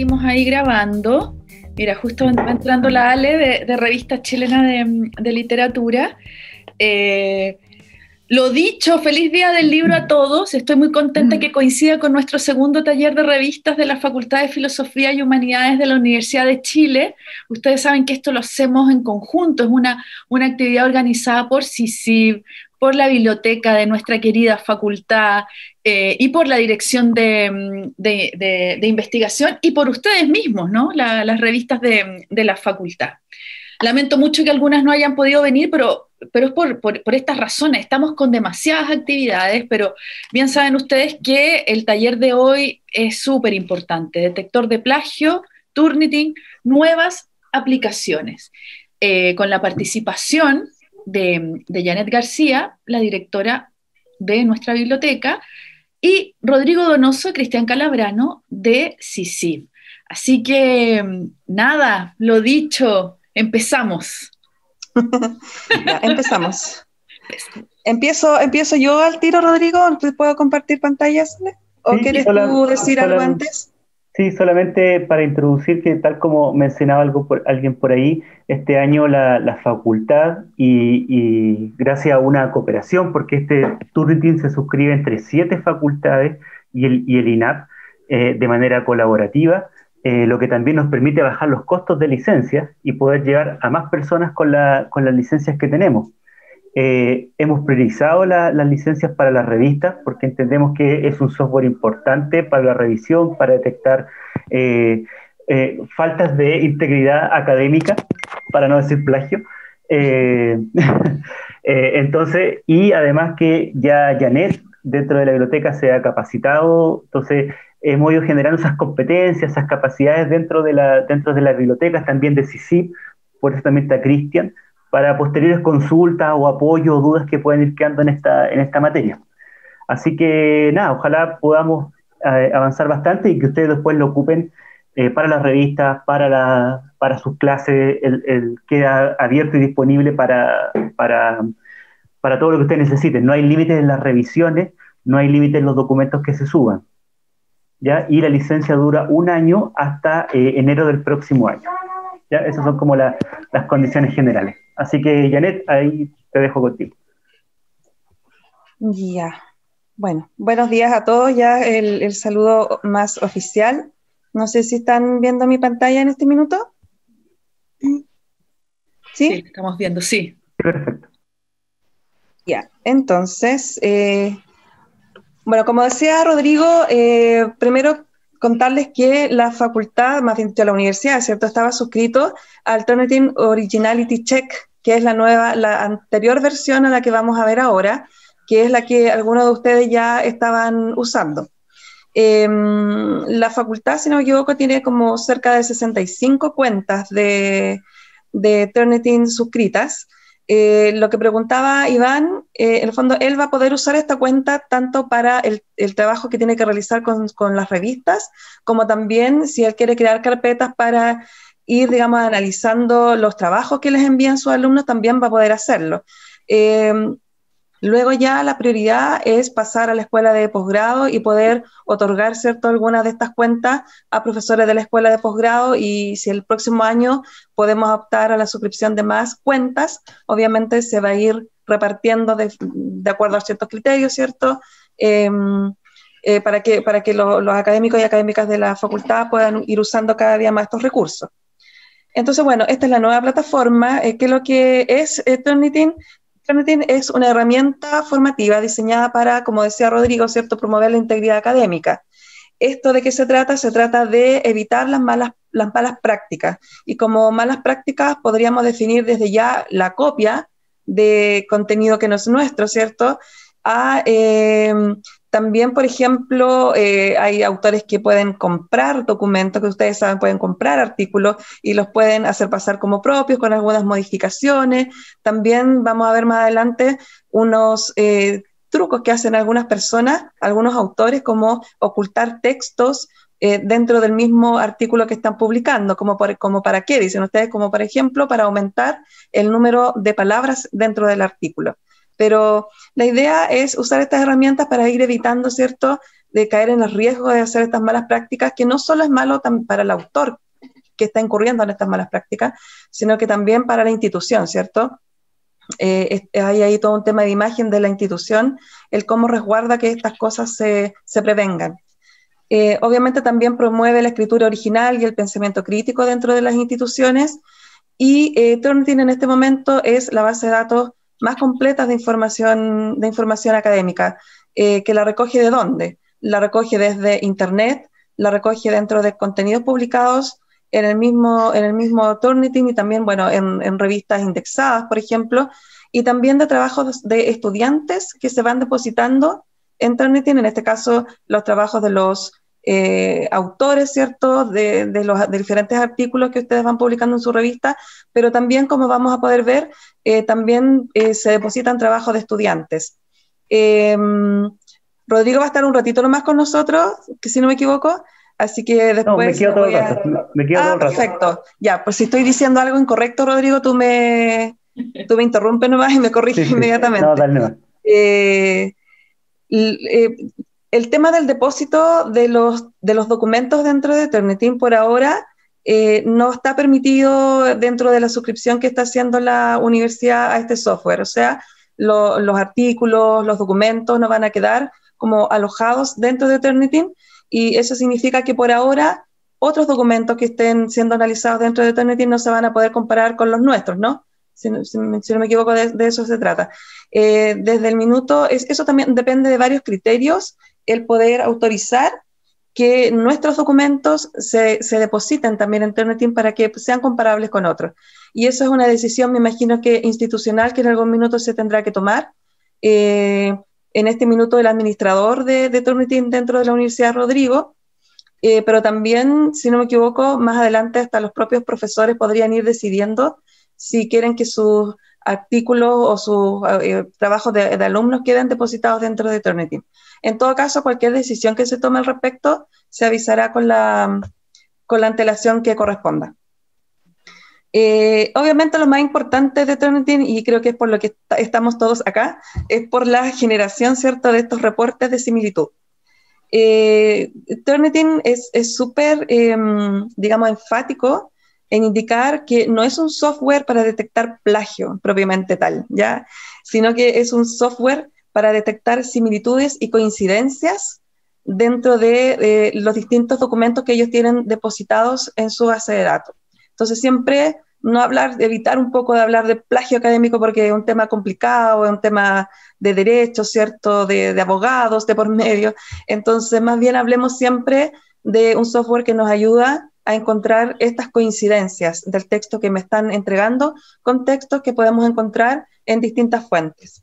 seguimos ahí grabando. Mira, justo va entrando la Ale de Revista Chilena de Literatura. Eh, lo dicho, feliz día del libro a todos. Estoy muy contenta que coincida con nuestro segundo taller de revistas de la Facultad de Filosofía y Humanidades de la Universidad de Chile. Ustedes saben que esto lo hacemos en conjunto, es una actividad organizada por CICIB, por la biblioteca de nuestra querida facultad y por la dirección de investigación y por ustedes mismos, ¿no? Las revistas de la facultad. Lamento mucho que algunas no hayan podido venir, pero es por estas razones. Estamos con demasiadas actividades, pero bien saben ustedes que el taller de hoy es súper importante. Detector de plagio, Turnitin, nuevas aplicaciones. Con la participación de Janet García, la directora de nuestra biblioteca, y Rodrigo Donoso y Cristian Calabrano de CICIB. Así que, nada, lo dicho, empezamos. Ya, empezamos. ¿Empiezo yo al tiro, Rodrigo? ¿Puedo compartir pantallas? ¿O sí, quieres tú decir algo antes? Sí, solamente para introducir que tal como mencionaba alguien por ahí, este año la facultad y gracias a una cooperación, porque este Turnitin se suscribe entre 7 facultades y el INAP de manera colaborativa, lo que también nos permite bajar los costos de licencias y poder llegar a más personas con las licencias que tenemos. Hemos priorizado las licencias para las revistas porque entendemos que es un software importante para la revisión, para detectar faltas de integridad académica, para no decir plagio. Entonces, y además que ya Janet dentro de la biblioteca se ha capacitado, entonces hemos ido generando esas competencias, esas capacidades dentro de las bibliotecas, también de CICIB, por eso también está Cristian, para posteriores consultas o apoyo o dudas que pueden ir quedando en esta materia. Así que nada, ojalá podamos avanzar bastante y que ustedes después lo ocupen para las revistas, para sus clases, queda abierto y disponible para todo lo que ustedes necesiten. No hay límites en las revisiones, no hay límites en los documentos que se suban, ¿ya? Y la licencia dura 1 año hasta enero del próximo año. ¿Ya? Esas son como las condiciones generales. Así que, Janet, ahí te dejo contigo. Ya. Bueno, buenos días a todos. Ya el saludo más oficial. No sé si están viendo mi pantalla en este minuto. ¿Sí? Sí, estamos viendo, sí. Perfecto. Ya, entonces, bueno, como decía Rodrigo, primero contarles que la facultad, más bien la universidad, ¿cierto?, estaba suscrito al Turnitin Originality Check, que es la anterior versión a la que vamos a ver ahora, que es la que algunos de ustedes ya estaban usando. La facultad, si no me equivoco, tiene como cerca de 65 cuentas de Turnitin suscritas. Lo que preguntaba Iván, en el fondo él va a poder usar esta cuenta tanto para el trabajo que tiene que realizar con las revistas, como también si él quiere crear carpetas para ir, digamos, analizando los trabajos que les envían sus alumnos, también va a poder hacerlo. Luego ya la prioridad es pasar a la escuela de posgrado y poder otorgar, ¿cierto?, algunas de estas cuentas a profesores de la escuela de posgrado, y si el próximo año podemos optar a la suscripción de más cuentas, obviamente se va a ir repartiendo de acuerdo a ciertos criterios, ¿cierto?, para que los académicos y académicas de la facultad puedan ir usando cada día más estos recursos. Entonces, bueno, esta es la nueva plataforma. ¿Qué es lo que es Turnitin? Turnitin es una herramienta formativa diseñada para, como decía Rodrigo, ¿cierto?, promover la integridad académica. ¿Esto de qué se trata? Se trata de evitar las malas prácticas. Y como malas prácticas podríamos definir desde ya la copia de contenido que no es nuestro, ¿cierto? También, por ejemplo, hay autores que pueden comprar documentos, que ustedes saben, pueden comprar artículos y los pueden hacer pasar como propios con algunas modificaciones. También vamos a ver más adelante unos trucos que hacen algunas personas, algunos autores, como ocultar textos dentro del mismo artículo que están publicando, como para qué, dicen ustedes, como por ejemplo para aumentar el número de palabras dentro del artículo. Pero la idea es usar estas herramientas para ir evitando, ¿cierto?, de caer en el riesgo de hacer estas malas prácticas, que no solo es malo para el autor que está incurriendo en estas malas prácticas, sino que también para la institución, ¿cierto? Hay ahí todo un tema de imagen de la institución, el cómo resguarda que estas cosas se prevengan. Obviamente también promueve la escritura original y el pensamiento crítico dentro de las instituciones, y Turnitin en este momento es la base de datos más completa de información académica, que la recoge ¿de dónde? La recoge desde Internet, la recoge dentro de contenidos publicados en el mismo Turnitin, y también, bueno, en revistas indexadas, por ejemplo, y también de trabajos de estudiantes que se van depositando en Turnitin, en este caso los trabajos de los autores, ¿cierto?, de diferentes artículos que ustedes van publicando en su revista, pero también, como vamos a poder ver, también se depositan trabajos de estudiantes. Rodrigo va a estar un ratito nomás con nosotros, que si no me equivoco, así que después... No, me quedo todo el rato, me quedo todo el rato. Perfecto. Ya, pues si estoy diciendo algo incorrecto, Rodrigo, tú me interrumpes nomás y me corriges inmediatamente. No, dale nomás. El tema del depósito de los documentos dentro de Turnitin por ahora no está permitido dentro de la suscripción que está haciendo la universidad a este software. O sea, los artículos, los documentos no van a quedar como alojados dentro de Turnitin, y eso significa que por ahora otros documentos que estén siendo analizados dentro de Turnitin no se van a poder comparar con los nuestros, ¿no? Si no me equivoco, de eso se trata. Desde el minuto, eso también depende de varios criterios, el poder autorizar que nuestros documentos se depositen también en Turnitin para que sean comparables con otros. Y eso es una decisión, me imagino que institucional, que en algún minuto se tendrá que tomar. En este minuto el administrador de Turnitin dentro de la Universidad Rodrigo, pero también, si no me equivoco, más adelante hasta los propios profesores podrían ir decidiendo si quieren que sus artículos o sus trabajos de alumnos queden depositados dentro de Turnitin. En todo caso, cualquier decisión que se tome al respecto se avisará con la antelación que corresponda. Obviamente lo más importante de Turnitin, y creo que es por lo que estamos todos acá, es por la generación, ¿cierto?, de estos reportes de similitud. Turnitin es súper, digamos, enfático en indicar que no es un software para detectar plagio propiamente tal, ¿ya? Sino que es un software para detectar similitudes y coincidencias dentro de los distintos documentos que ellos tienen depositados en su base de datos. Entonces siempre evitar un poco de hablar de plagio académico, porque es un tema complicado, es un tema de derecho, ¿cierto?, de abogados de por medio. Entonces más bien hablemos siempre de un software que nos ayuda a encontrar estas coincidencias del texto que me están entregando con textos que podemos encontrar en distintas fuentes.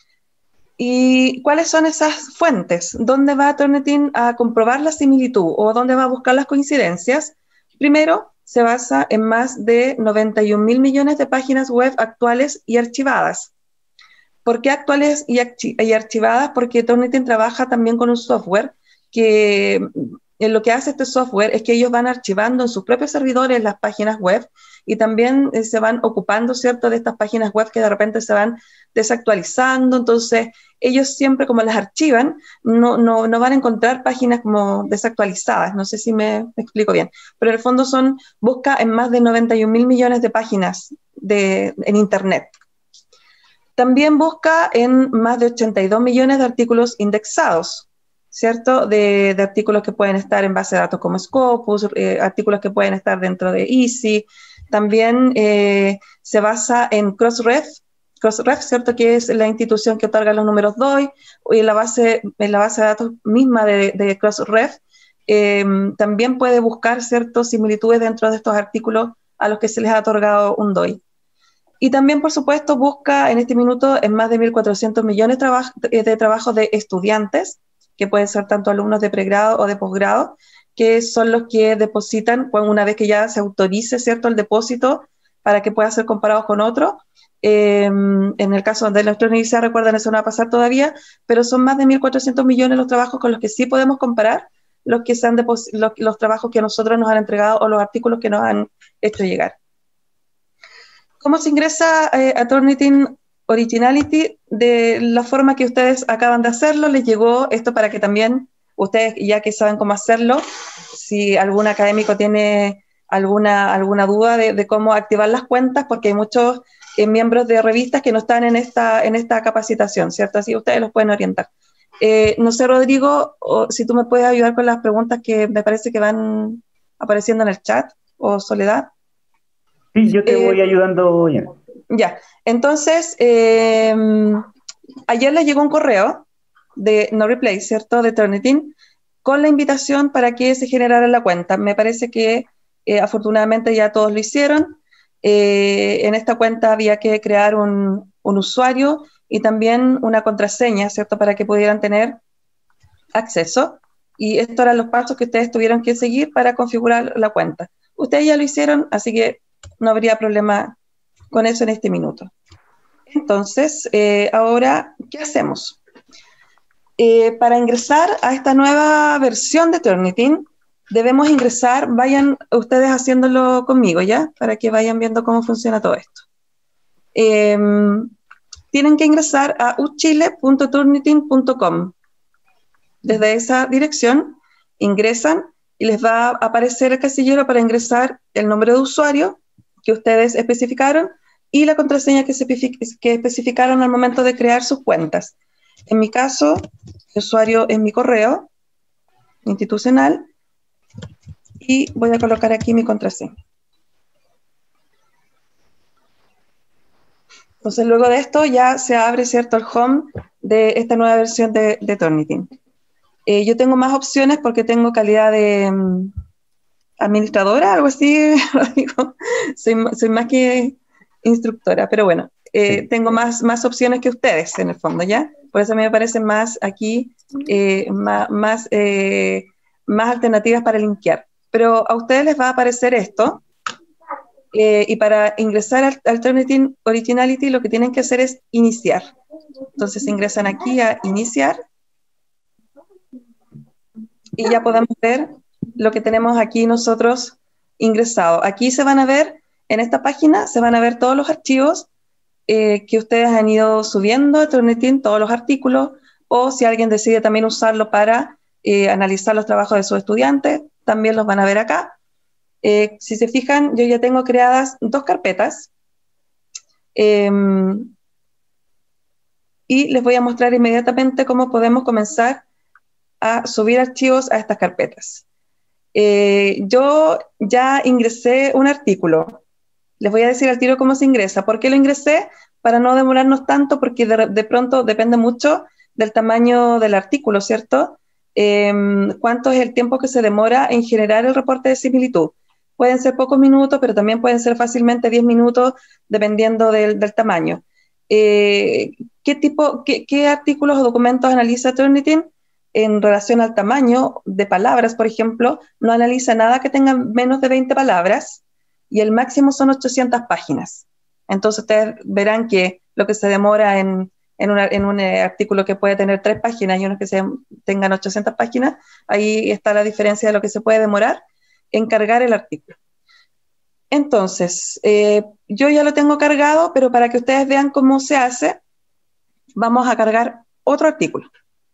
¿Y cuáles son esas fuentes? ¿Dónde va Turnitin a comprobar la similitud o dónde va a buscar las coincidencias? Primero, se basa en más de 91.000 millones de páginas web actuales y archivadas. ¿Por qué actuales y archivadas? Porque Turnitin trabaja también con un software que lo que hace este software es que ellos van archivando en sus propios servidores las páginas web, y también se van ocupando, ¿cierto?, de estas páginas web que de repente se van desactualizando. Entonces ellos siempre, como las archivan, no van a encontrar páginas como desactualizadas. No sé si me explico bien, pero en el fondo busca en más de 91.000 millones de páginas en Internet. También busca en más de 82 millones de artículos indexados, ¿cierto?, de artículos que pueden estar en base de datos como Scopus, artículos que pueden estar dentro de EASY. También se basa en Crossref, ¿cierto?, que es la institución que otorga los números DOI, y en la base de datos misma de Crossref también puede buscar, ¿cierto?, similitudes dentro de estos artículos a los que se les ha otorgado un DOI. Y también, por supuesto, busca en este minuto en más de 1.400 millones de trabajos de estudiantes, que pueden ser tanto alumnos de pregrado o de posgrado, que son los que depositan una vez que ya se autorice, ¿cierto?, el depósito para que pueda ser comparado con otro. En el caso de nuestra universidad, recuerden, eso no va a pasar todavía, pero son más de 1.400 millones los trabajos con los que sí podemos comparar los trabajos que a nosotros nos han entregado o los artículos que nos han hecho llegar. ¿Cómo se ingresa a Turnitin Originality? De la forma que ustedes acaban de hacerlo, les llegó esto para que también Ustedes ya que saben cómo hacerlo, si algún académico tiene alguna duda de cómo activar las cuentas, porque hay muchos miembros de revistas que no están en esta capacitación, ¿cierto? Así ustedes los pueden orientar. No sé, Rodrigo, si tú me puedes ayudar con las preguntas que me parece que van apareciendo en el chat, o Soledad. Sí, yo te voy ayudando, Janet. Ya, entonces, ayer les llegó un correo de No Replay, ¿cierto?, de Turnitin, con la invitación para que se generara la cuenta. Me parece que afortunadamente ya todos lo hicieron. En esta cuenta había que crear un usuario y también una contraseña, ¿cierto?, para que pudieran tener acceso. Y estos eran los pasos que ustedes tuvieron que seguir para configurar la cuenta. Ustedes ya lo hicieron, así que no habría problema con eso en este minuto. Entonces, ahora, ¿qué hacemos? Para ingresar a esta nueva versión de Turnitin, debemos ingresar, vayan ustedes haciéndolo conmigo, ¿ya? Para que vayan viendo cómo funciona todo esto. Tienen que ingresar a uchile.turnitin.com. Desde esa dirección ingresan y les va a aparecer el casillero para ingresar el nombre de usuario que ustedes especificaron y la contraseña que especificaron al momento de crear sus cuentas. En mi caso, el usuario es mi correo institucional y voy a colocar aquí mi contraseña. Entonces, luego de esto ya se abre, ¿cierto?, el home de esta nueva versión de Turnitin. Yo tengo más opciones porque tengo calidad de administradora, algo así, soy más que instructora, pero bueno, tengo más opciones que ustedes en el fondo, ¿ya? Por eso a mí me parecen más aquí, más alternativas para linkear. Pero a ustedes les va a aparecer esto, y para ingresar al Turnitin Originality lo que tienen que hacer es iniciar. Entonces ingresan aquí a iniciar, y ya podemos ver lo que tenemos aquí nosotros ingresado. Aquí se van a ver, en esta página, se van a ver todos los archivos que ustedes han ido subiendo a Turnitin, todos los artículos, o si alguien decide también usarlo para analizar los trabajos de sus estudiantes, también los van a ver acá. Si se fijan, yo ya tengo creadas 2 carpetas, y les voy a mostrar inmediatamente cómo podemos comenzar a subir archivos a estas carpetas. Yo ya ingresé un artículo. Les voy a decir al tiro cómo se ingresa. ¿Por qué lo ingresé? Para no demorarnos tanto, porque de pronto depende mucho del tamaño del artículo, ¿cierto? ¿Cuánto es el tiempo que se demora en generar el reporte de similitud? Pueden ser pocos minutos, pero también pueden ser fácilmente 10 minutos, dependiendo del tamaño. ¿Qué artículos o documentos analiza Turnitin? En relación al tamaño de palabras, por ejemplo, no analiza nada que tenga menos de 20 palabras y el máximo son 800 páginas. Entonces ustedes verán que lo que se demora en un artículo que puede tener 3 páginas y unos que tengan 800 páginas, ahí está la diferencia de lo que se puede demorar en cargar el artículo. Entonces, yo ya lo tengo cargado, pero para que ustedes vean cómo se hace, vamos a cargar otro artículo.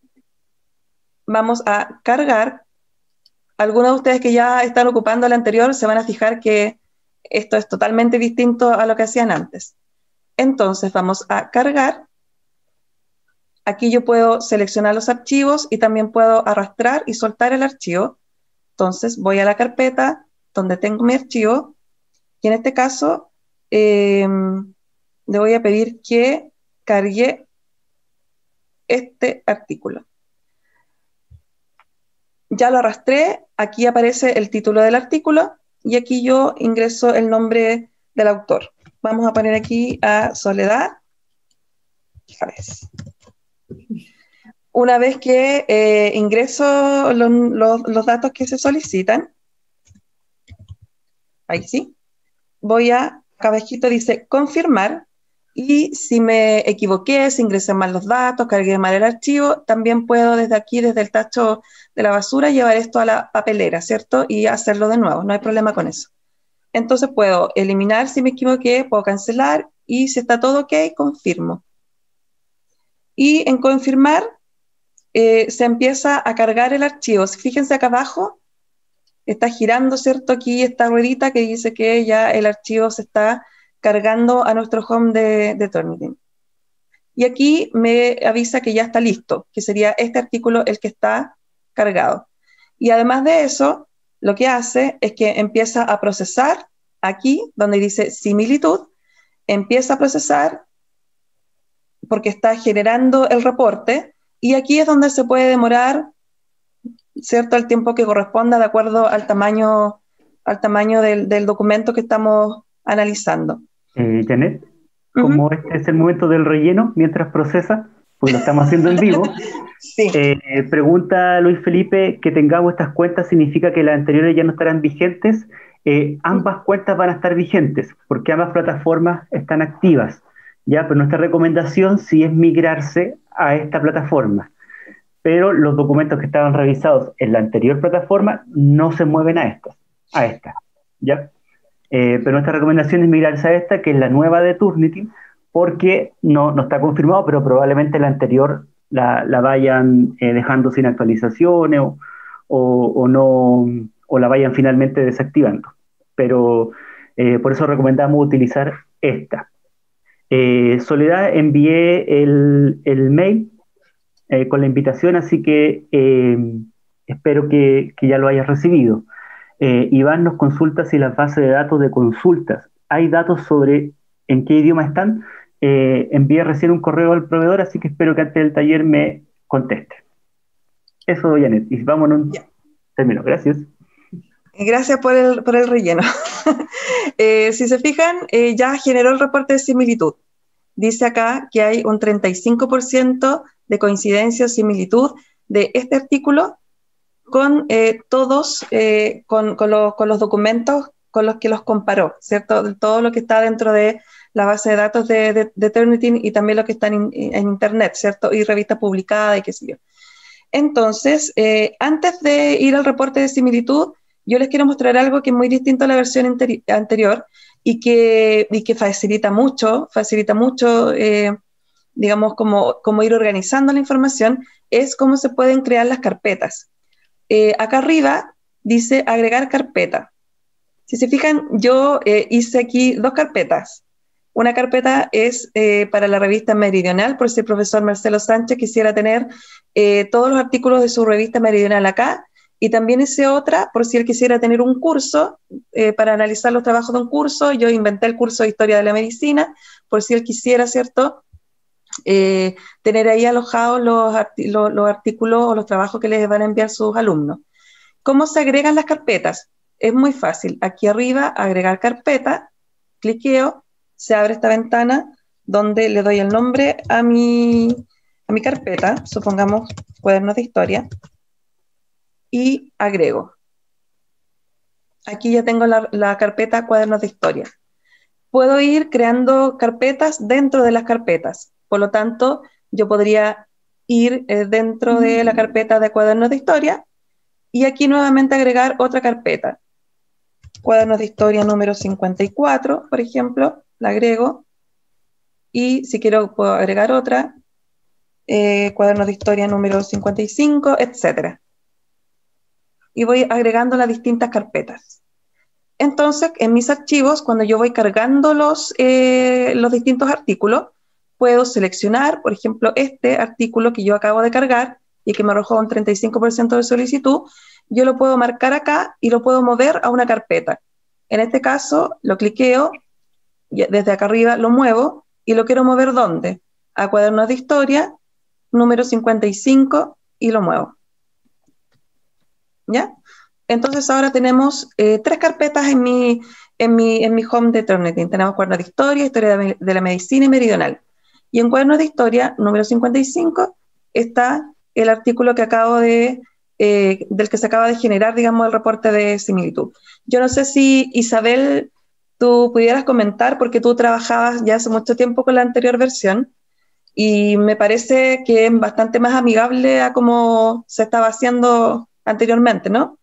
Vamos a cargar, algunos de ustedes que ya están ocupando el anterior se van a fijar que esto es totalmente distinto a lo que hacían antes. Entonces vamos a cargar, aquí yo puedo seleccionar los archivos y también puedo arrastrar y soltar el archivo. Entonces voy a la carpeta donde tengo mi archivo y en este caso le voy a pedir que cargue este artículo. Ya lo arrastré, aquí aparece el título del artículo y aquí yo ingreso el nombre del autor. Vamos a poner aquí a Soledad Chávez. Una vez que ingreso los datos que se solicitan, ahí sí, voy acá abajito dice confirmar, y si me equivoqué, si ingresé mal los datos, cargué mal el archivo, también puedo desde aquí, desde el tacho de la basura, llevar esto a la papelera, ¿cierto? Y hacerlo de nuevo, no hay problema con eso. Entonces puedo eliminar si me equivoqué, puedo cancelar, y si está todo ok, confirmo. Y en confirmar, se empieza a cargar el archivo. Fíjense acá abajo, está girando, ¿cierto? Aquí esta ruedita que dice que ya el archivo se está cargando a nuestro home de Turnitin. Y aquí me avisa que ya está listo, que sería este artículo el que está cargado. Y además de eso, lo que hace es que empieza a procesar aquí, donde dice similitud, empieza a procesar porque está generando el reporte, y aquí es donde se puede demorar, ¿cierto?, el tiempo que corresponda de acuerdo al tamaño del documento que estamos analizando. Janet, como este es el momento del relleno, mientras procesa, pues lo estamos haciendo en vivo, Sí. Pregunta Luis Felipe, que tengamos estas cuentas significa que las anteriores ya no estarán vigentes. Ambas cuentas van a estar vigentes, porque ambas plataformas están activas, ¿ya? Pero nuestra recomendación sí es migrarse a esta plataforma, pero los documentos que estaban revisados en la anterior plataforma no se mueven a esta, ¿ya? Pero nuestra recomendación es migrarse a esta, que es la nueva de Turnitin, porque no está confirmado, pero probablemente la anterior la vayan dejando sin actualizaciones o no, o la vayan finalmente desactivando. Pero por eso recomendamos utilizar esta. Soledad, envié el mail con la invitación, así que espero que ya lo hayas recibido. Iván nos consulta si las bases de datos de consultas, ¿hay datos sobre en qué idioma están? Envié recién un correo al proveedor, así que espero que antes del taller me conteste. Eso, Janet, y vámonos. Termino, gracias. Gracias por el relleno. Si se fijan, ya generó el reporte de similitud. Dice acá que hay un 35% de coincidencia o similitud de este artículo con todos, con los documentos con los que los comparó, ¿cierto? Todo lo que está dentro de la base de datos de Turnitin y también lo que está en Internet, ¿cierto? Y revistas publicadas y qué sé yo. Entonces, antes de ir al reporte de similitud, yo les quiero mostrar algo que es muy distinto a la versión anterior y que facilita mucho, digamos, como ir organizando la información, es cómo se pueden crear las carpetas. Acá arriba dice agregar carpeta. Si se fijan, yo hice aquí dos carpetas. Una carpeta es para la revista Meridional, por si el profesor Marcelo Sánchez quisiera tener todos los artículos de su revista Meridional acá, y también hice otra por si él quisiera tener un curso para analizar los trabajos de un curso. Yo inventé el curso de Historia de la Medicina, por si él quisiera, ¿cierto?, tener ahí alojados los artículos o los trabajos que les van a enviar sus alumnos. ¿Cómo se agregan las carpetas? Es muy fácil. Aquí arriba, agregar carpeta, cliqueo, se abre esta ventana donde le doy el nombre a mi carpeta, supongamos cuadernos de historia, y agrego. Aquí ya tengo la carpeta cuadernos de historia. Puedo ir creando carpetas dentro de las carpetas. Por lo tanto, yo podría ir dentro de la carpeta de cuadernos de historia y aquí nuevamente agregar otra carpeta. Cuadernos de historia número 54, por ejemplo, la agrego. Y si quiero, puedo agregar otra. Cuadernos de historia número 55, etc. Y voy agregando las distintas carpetas. Entonces, en mis archivos, cuando yo voy cargando los distintos artículos, puedo seleccionar, por ejemplo, este artículo que yo acabo de cargar y que me arrojó un 35% de solicitud, yo lo puedo marcar acá y lo puedo mover a una carpeta. En este caso, lo cliqueo, desde acá arriba lo muevo y lo quiero mover ¿dónde? A cuadernos de historia, número 55, y lo muevo. ¿Ya? Entonces ahora tenemos tres carpetas en mi home de Turnitin. Tenemos cuadernos de historia, historia de la medicina y meridional. Y en cuadernos de historia, número 55, está el artículo que del que se acaba de generar, digamos, el reporte de similitud. Yo no sé si, Isabel, tú pudieras comentar, porque tú trabajabas ya hace mucho tiempo con la anterior versión, y me parece que es bastante más amigable a cómo se estaba haciendo anteriormente, ¿no?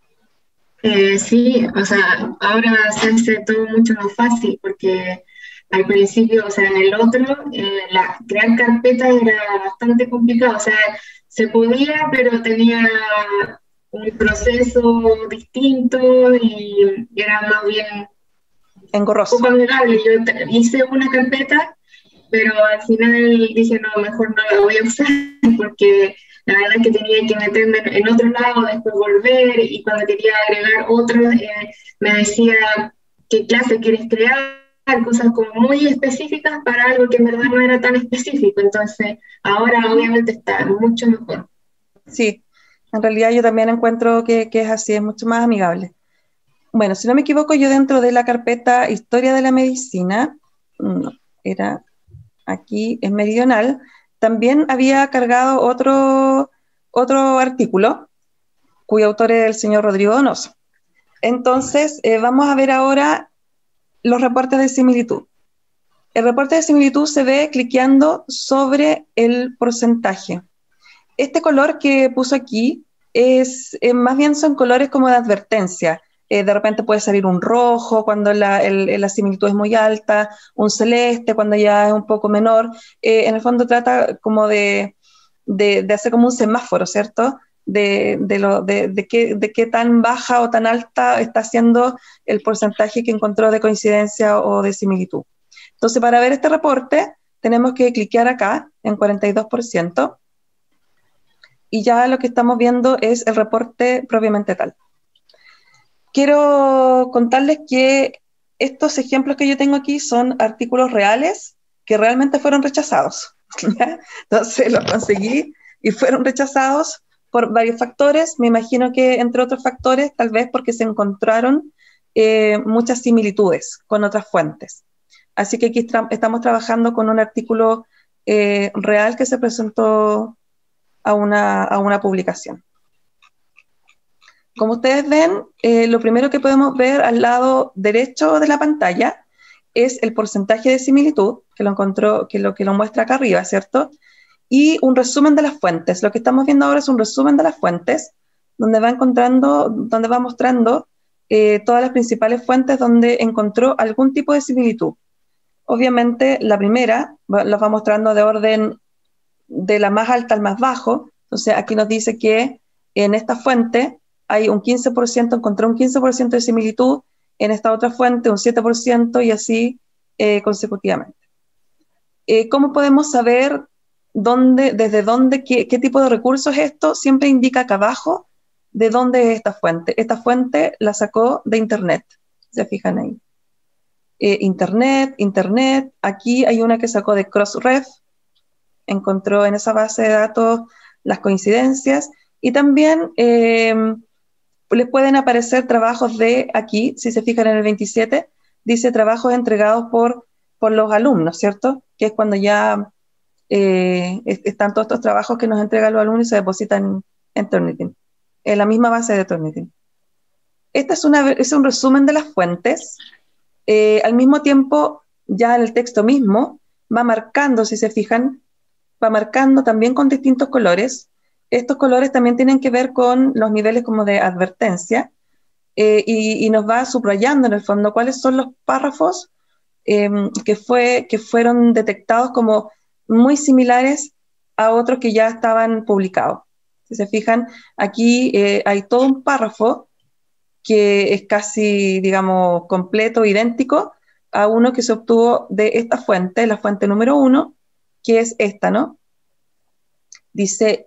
Sí, o sea, ahora se hace todo mucho más fácil porque al principio, o sea, en el otro, crear carpetas era bastante complicado, o sea, se podía, pero tenía un proceso distinto y era más bien engorroso. poco amigable. Yo hice una carpeta, pero al final dije, no, mejor no la voy a usar porque la verdad es que tenía que meterme en otro lado, después volver, y cuando quería agregar otro, me decía qué clase quieres crear, cosas como muy específicas para algo que en verdad no era tan específico. Entonces, ahora obviamente está mucho mejor. Sí, en realidad yo también encuentro que es así, es mucho más amigable. Bueno, si no me equivoco, yo dentro de la carpeta Historia de la Medicina, no, era aquí en Meridional, también había cargado otro artículo cuyo autor es el señor Rodrigo Donoso. Entonces, vamos a ver ahora los reportes de similitud. El reporte de similitud se ve cliqueando sobre el porcentaje. Este color que puso aquí más bien son colores como de advertencia. De repente puede salir un rojo cuando la similitud es muy alta, un celeste cuando ya es un poco menor. En el fondo trata como de hacer como un semáforo, ¿cierto? De qué tan baja o tan alta está siendo el porcentaje que encontró de coincidencia o de similitud. Entonces, para ver este reporte, tenemos que cliquear acá en 42%. Y ya lo que estamos viendo es el reporte propiamente tal. Quiero contarles que estos ejemplos que yo tengo aquí son artículos reales que realmente fueron rechazados. Entonces los conseguí y fueron rechazados por varios factores. Me imagino que entre otros factores, tal vez porque se encontraron muchas similitudes con otras fuentes. Así que aquí estamos trabajando con un artículo real que se presentó a una publicación. Como ustedes ven, lo primero que podemos ver al lado derecho de la pantalla es el porcentaje de similitud, que lo muestra acá arriba, ¿cierto? Y un resumen de las fuentes. Lo que estamos viendo ahora es un resumen de las fuentes, donde va mostrando todas las principales fuentes donde encontró algún tipo de similitud. Obviamente, la primera los va mostrando de orden de la más alta al más bajo. Entonces aquí nos dice que en esta fuente hay un 15%, encontró un 15% de similitud, en esta otra fuente un 7% y así consecutivamente. ¿Cómo podemos saber desde dónde, qué tipo de recurso es esto? Siempre indica acá abajo de dónde es esta fuente. Esta fuente la sacó de Internet, se fijan ahí. Internet, aquí hay una que sacó de Crossref, encontró en esa base de datos las coincidencias, y también les pueden aparecer trabajos de aquí, si se fijan en el 27, dice trabajos entregados por los alumnos, ¿cierto? Que es cuando ya están todos estos trabajos que nos entregan los alumnos y se depositan en Turnitin, en la misma base de Turnitin. Este es un resumen de las fuentes. Al mismo tiempo, ya en el texto mismo, va marcando, si se fijan, va marcando también con distintos colores. Estos colores también tienen que ver con los niveles como de advertencia, y nos va subrayando en el fondo cuáles son los párrafos que fueron detectados como muy similares a otros que ya estaban publicados. Si se fijan, aquí hay todo un párrafo que es casi, digamos, completo, idéntico a uno que se obtuvo de esta fuente, la fuente número 1, que es esta, ¿no? Dice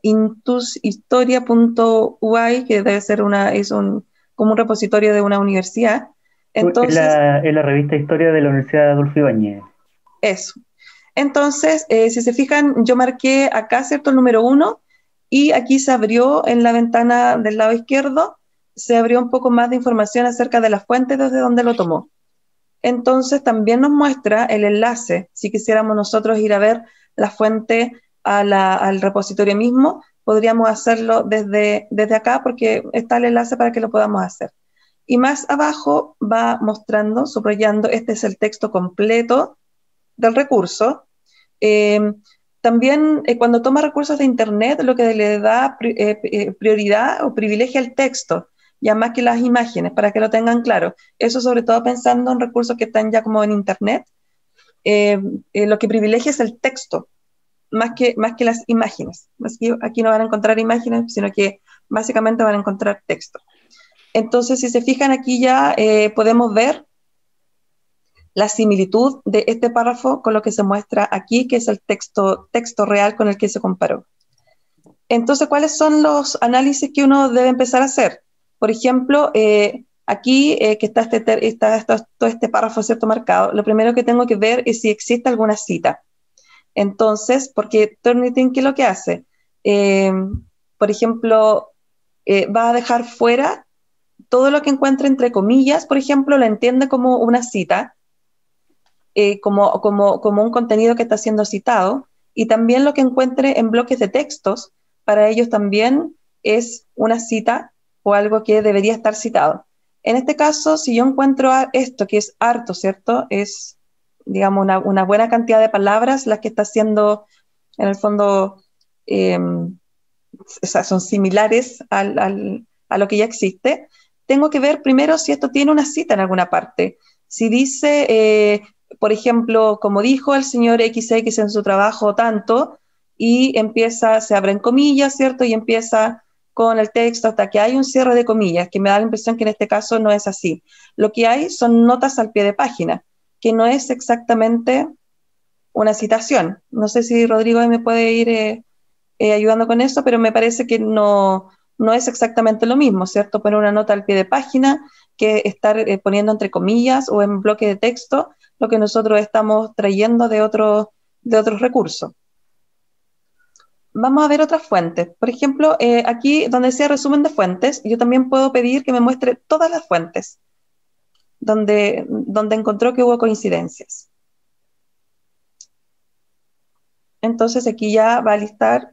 intushistoria.ui, que debe ser como un repositorio de una universidad. Entonces, es la revista Historia de la Universidad de Adolfo Ibáñez. Eso. Entonces, si se fijan, yo marqué acá, ¿cierto?, el número 1, y aquí se abrió en la ventana del lado izquierdo, se abrió un poco más de información acerca de la fuente desde donde lo tomó. Entonces, también nos muestra el enlace, si quisiéramos nosotros ir a ver la fuente al repositorio mismo, podríamos hacerlo desde acá porque está el enlace para que lo podamos hacer. Y más abajo va mostrando, subrayando, este es el texto completo del recurso. También cuando toma recursos de Internet, lo que le da prioridad o privilegia el texto, ya más que las imágenes, para que lo tengan claro. Eso sobre todo pensando en recursos que están ya como en Internet. lo que privilegia es el texto, más que las imágenes. Así que aquí no van a encontrar imágenes, sino que básicamente van a encontrar texto. Entonces, si se fijan aquí ya podemos ver la similitud de este párrafo con lo que se muestra aquí, que es el texto real con el que se comparó. Entonces, ¿cuáles son los análisis que uno debe empezar a hacer? Por ejemplo, aquí que está todo este párrafo, ¿cierto?, marcado, lo primero que tengo que ver es si existe alguna cita. Entonces, porque Turnitin, ¿qué es lo que hace? Por ejemplo, va a dejar fuera todo lo que encuentre entre comillas, por ejemplo, lo entiende como una cita, como un contenido que está siendo citado, y también lo que encuentre en bloques de textos, para ellos también es una cita o algo que debería estar citado. En este caso, si yo encuentro esto, que es harto, ¿cierto? Es, digamos, una buena cantidad de palabras las que está haciendo, en el fondo, son similares a lo que ya existe. Tengo que ver primero si esto tiene una cita en alguna parte. Si dice, por ejemplo, como dijo el señor XX en su trabajo tanto, y se abren comillas, ¿cierto? Y empieza con el texto hasta que hay un cierre de comillas, que me da la impresión que en este caso no es así. Lo que hay son notas al pie de página, que no es exactamente una citación. No sé si Rodrigo me puede ir ayudando con eso, pero me parece que no es exactamente lo mismo, ¿cierto? Poner una nota al pie de página que estar poniendo entre comillas o en bloque de texto lo que nosotros estamos trayendo de otros recursos. Vamos a ver otras fuentes. Por ejemplo, aquí donde decía resumen de fuentes, yo también puedo pedir que me muestre todas las fuentes donde encontró que hubo coincidencias. Entonces aquí ya va a listar.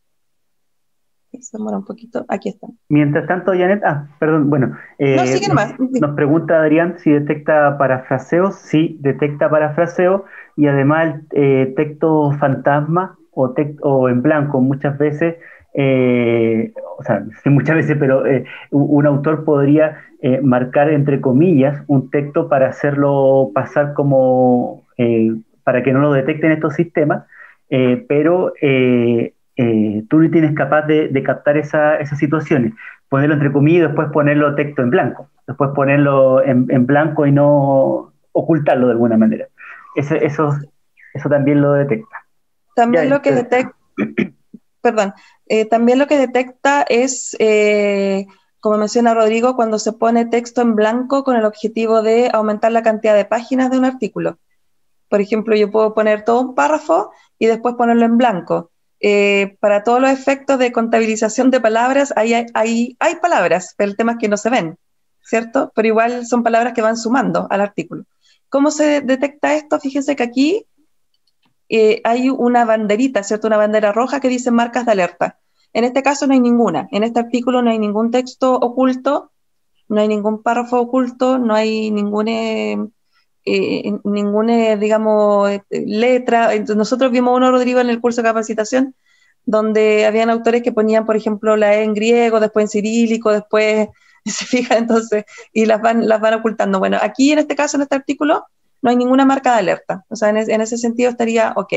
Se demora un poquito. Aquí están. Mientras tanto, Janet, perdón, bueno, no, sigue nomás. nos pregunta Adrián si detecta parafraseos. Sí, detecta parafraseo, y además texto fantasma o en blanco. Muchas veces, o sea, sí, muchas veces, pero un autor podría marcar entre comillas un texto para hacerlo pasar como, para que no lo detecten estos sistemas, pero Turnitin es capaz de captar esas situaciones, ponerlo entre comillas y después ponerlo texto en blanco, después ponerlo en blanco y no ocultarlo de alguna manera. Eso también lo detecta. También lo que detecta, perdón, también lo que detecta es, como menciona Rodrigo, cuando se pone texto en blanco con el objetivo de aumentar la cantidad de páginas de un artículo. Por ejemplo, yo puedo poner todo un párrafo y después ponerlo en blanco. Para todos los efectos de contabilización de palabras, hay palabras, pero el tema es que no se ven, ¿cierto? Pero igual son palabras que van sumando al artículo. ¿Cómo se detecta esto? Fíjense que aquí hay una banderita, ¿cierto? Una bandera roja que dice marcas de alerta. En este caso no hay ninguna. En este artículo no hay ningún texto oculto, no hay ningún párrafo oculto, no hay ninguna, digamos, letra. Entonces, nosotros vimos uno, Rodrigo, en el curso de capacitación, donde habían autores que ponían, por ejemplo, la E en griego, después en cirílico, después, se fijan, entonces, y las van ocultando. Bueno, aquí en este caso, en este artículo, no hay ninguna marca de alerta. O sea, en ese sentido estaría ok.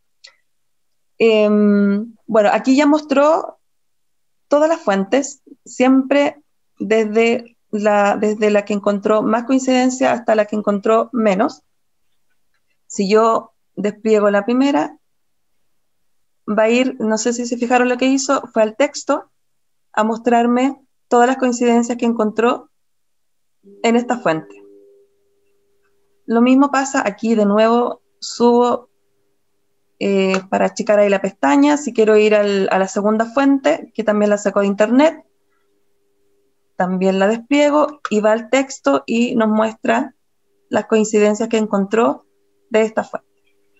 Bueno, aquí ya mostró todas las fuentes, siempre desde la que encontró más coincidencia hasta la que encontró menos. Si yo despliego la primera, va a ir, no sé si se fijaron lo que hizo, fue al texto a mostrarme todas las coincidencias que encontró en esta fuente. Lo mismo pasa aquí, de nuevo subo para achicar ahí la pestaña. Si quiero ir a la segunda fuente, que también la saco de internet, también la despliego y va al texto y nos muestra las coincidencias que encontró de esta fuente.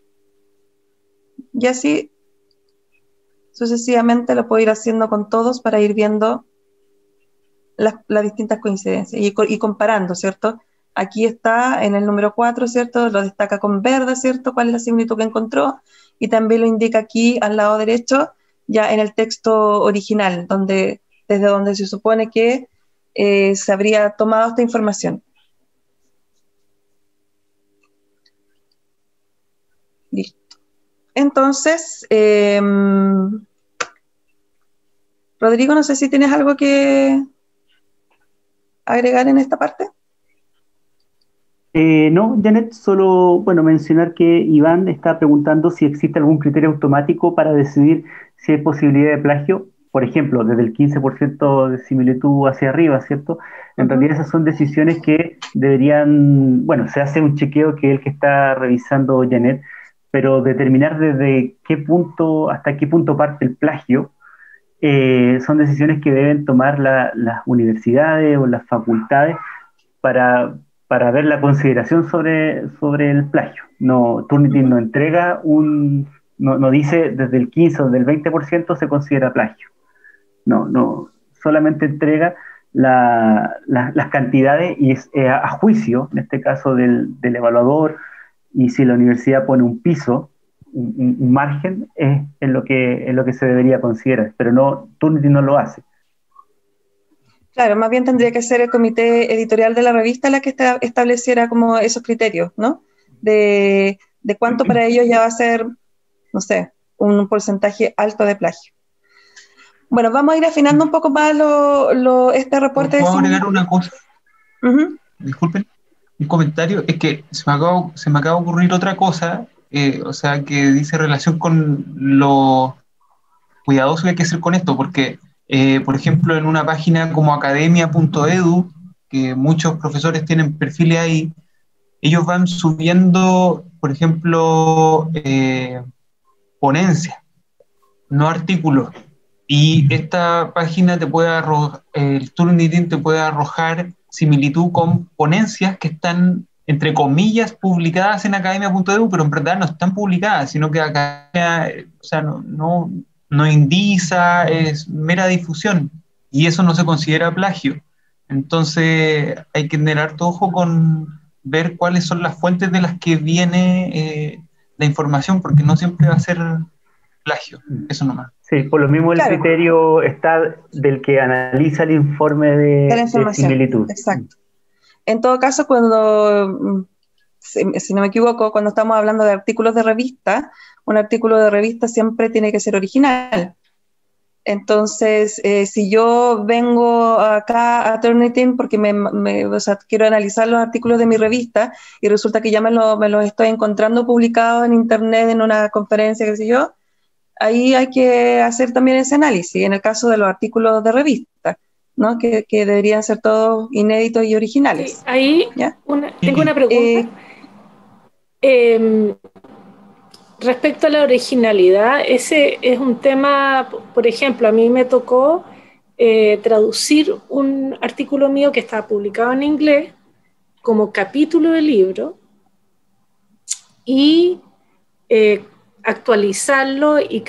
Y así sucesivamente lo puedo ir haciendo con todos para ir viendo las distintas coincidencias y comparando, ¿cierto? Aquí está en el número 4, ¿cierto? Lo destaca con verde, ¿cierto? ¿Cuál es la similitud que encontró? Y también lo indica aquí al lado derecho, ya en el texto original, desde donde se supone que se habría tomado esta información. Listo. Entonces, Rodrigo, no sé si tienes algo que agregar en esta parte. No, Janet, solo mencionar que Iván está preguntando si existe algún criterio automático para decidir si hay posibilidad de plagio, por ejemplo, desde el 15% de similitud hacia arriba, ¿cierto? En realidad esas son decisiones que deberían, se hace un chequeo que es el que está revisando Janet, pero determinar desde qué punto, hasta qué punto parte el plagio, son decisiones que deben tomar las universidades o las facultades para ver la consideración sobre el plagio. No, Turnitin no entrega no dice desde el 15 o del 20% se considera plagio. No, solamente entrega las cantidades y es a juicio, en este caso del evaluador, y si la universidad pone un piso, un margen, es en lo que se debería considerar, pero no, Turnitin no lo hace. Claro, más bien tendría que ser el comité editorial de la revista la que estableciera como esos criterios, ¿no? De cuánto para ellos ya va a ser, no sé, un porcentaje alto de plagio. Bueno, vamos a ir afinando un poco más este reporte. ¿Puedo agregar una cosa? Disculpen, un comentario. Es que se me acaba de ocurrir otra cosa, que dice relación con lo cuidadoso que hay que ser con esto, porque por ejemplo, en una página como academia.edu, que muchos profesores tienen perfiles ahí, ellos van subiendo, por ejemplo, ponencias, no artículos. Y esta página el Turnitin te puede arrojar similitud con ponencias que están, entre comillas, publicadas en academia.edu, pero en verdad no están publicadas, sino que academia, no indiza, es mera difusión, y eso no se considera plagio. Entonces hay que tener harto ojo con ver cuáles son las fuentes de las que viene la información, porque no siempre va a ser plagio, eso nomás. Sí, por lo mismo el criterio está del que analiza el informe de similitud. Exacto. En todo caso, cuando, si no me equivoco, cuando estamos hablando de artículos de revista, un artículo de revista siempre tiene que ser original. Entonces, si yo vengo acá a Turnitin porque quiero analizar los artículos de mi revista y resulta que ya me los estoy encontrando publicados en internet, en una conferencia, qué sé yo, ahí hay que hacer también ese análisis, en el caso de los artículos de revista, ¿no? Que deberían ser todos inéditos y originales. Sí, ahí tengo una pregunta. Respecto a la originalidad, ese es un tema, por ejemplo, a mí me tocó traducir un artículo mío que estaba publicado en inglés como capítulo de libro y actualizarlo y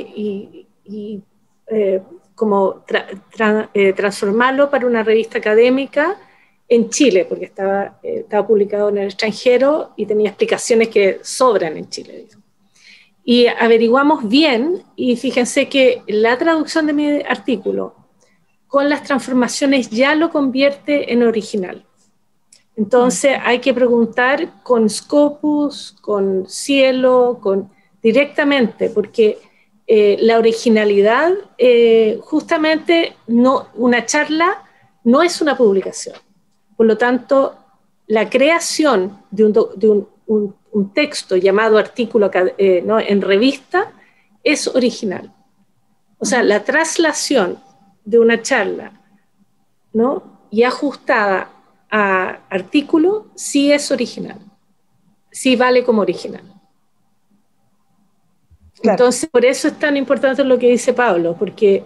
transformarlo para una revista académica en Chile, porque estaba publicado en el extranjero y tenía explicaciones que sobran en Chile. Y averiguamos bien, y fíjense que la traducción de mi artículo con las transformaciones ya lo convierte en original. Entonces hay que preguntar con Scopus, con Cielo, directamente, porque la originalidad, justamente una charla no es una publicación. Por lo tanto, la creación de un texto llamado artículo en revista es original. O sea, la traslación de una charla, ¿no?, y ajustada a artículo sí es original, sí vale como original. Claro. Entonces, por eso es tan importante lo que dice Pablo, porque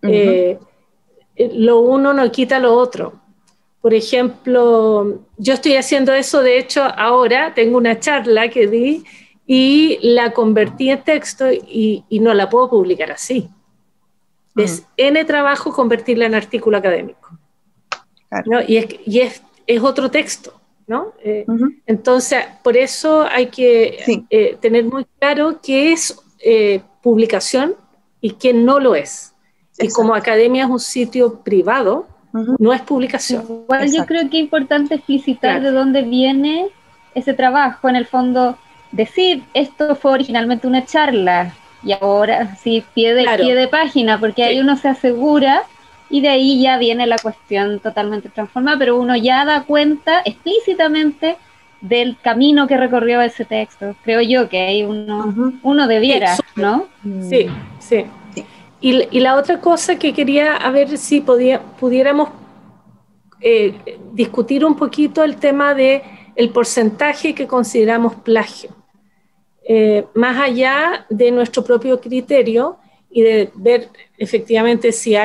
lo uno no quita lo otro. Por ejemplo, yo estoy haciendo eso, de hecho, ahora tengo una charla que di y la convertí en texto y no la puedo publicar así. Es N trabajo convertirla en artículo académico. Claro. ¿No? Y es otro texto, ¿no? Entonces, por eso hay que tener muy claro qué es publicación y qué no lo es. Exacto. Y como academia es un sitio privado, no es publicación. Igual yo creo que es importante explicitar de dónde viene ese trabajo. En el fondo, decir, esto fue originalmente una charla, y ahora sí, pie de página, porque ahí uno se asegura, y de ahí ya viene la cuestión totalmente transformada, pero uno ya da cuenta explícitamente del camino que recorrió ese texto. Creo yo que ahí uno debiera, sí, ¿no? Sí, sí. Y la otra cosa que quería, a ver si pudiéramos discutir un poquito el tema de el porcentaje que consideramos plagio. Más allá de nuestro propio criterio y de ver efectivamente si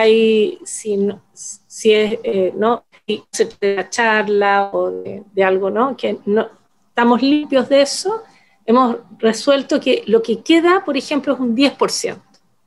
es, ¿no? Si se de la charla o de algo, ¿no? Que no estamos limpios de eso, hemos resuelto que lo que queda, por ejemplo, es un 10%,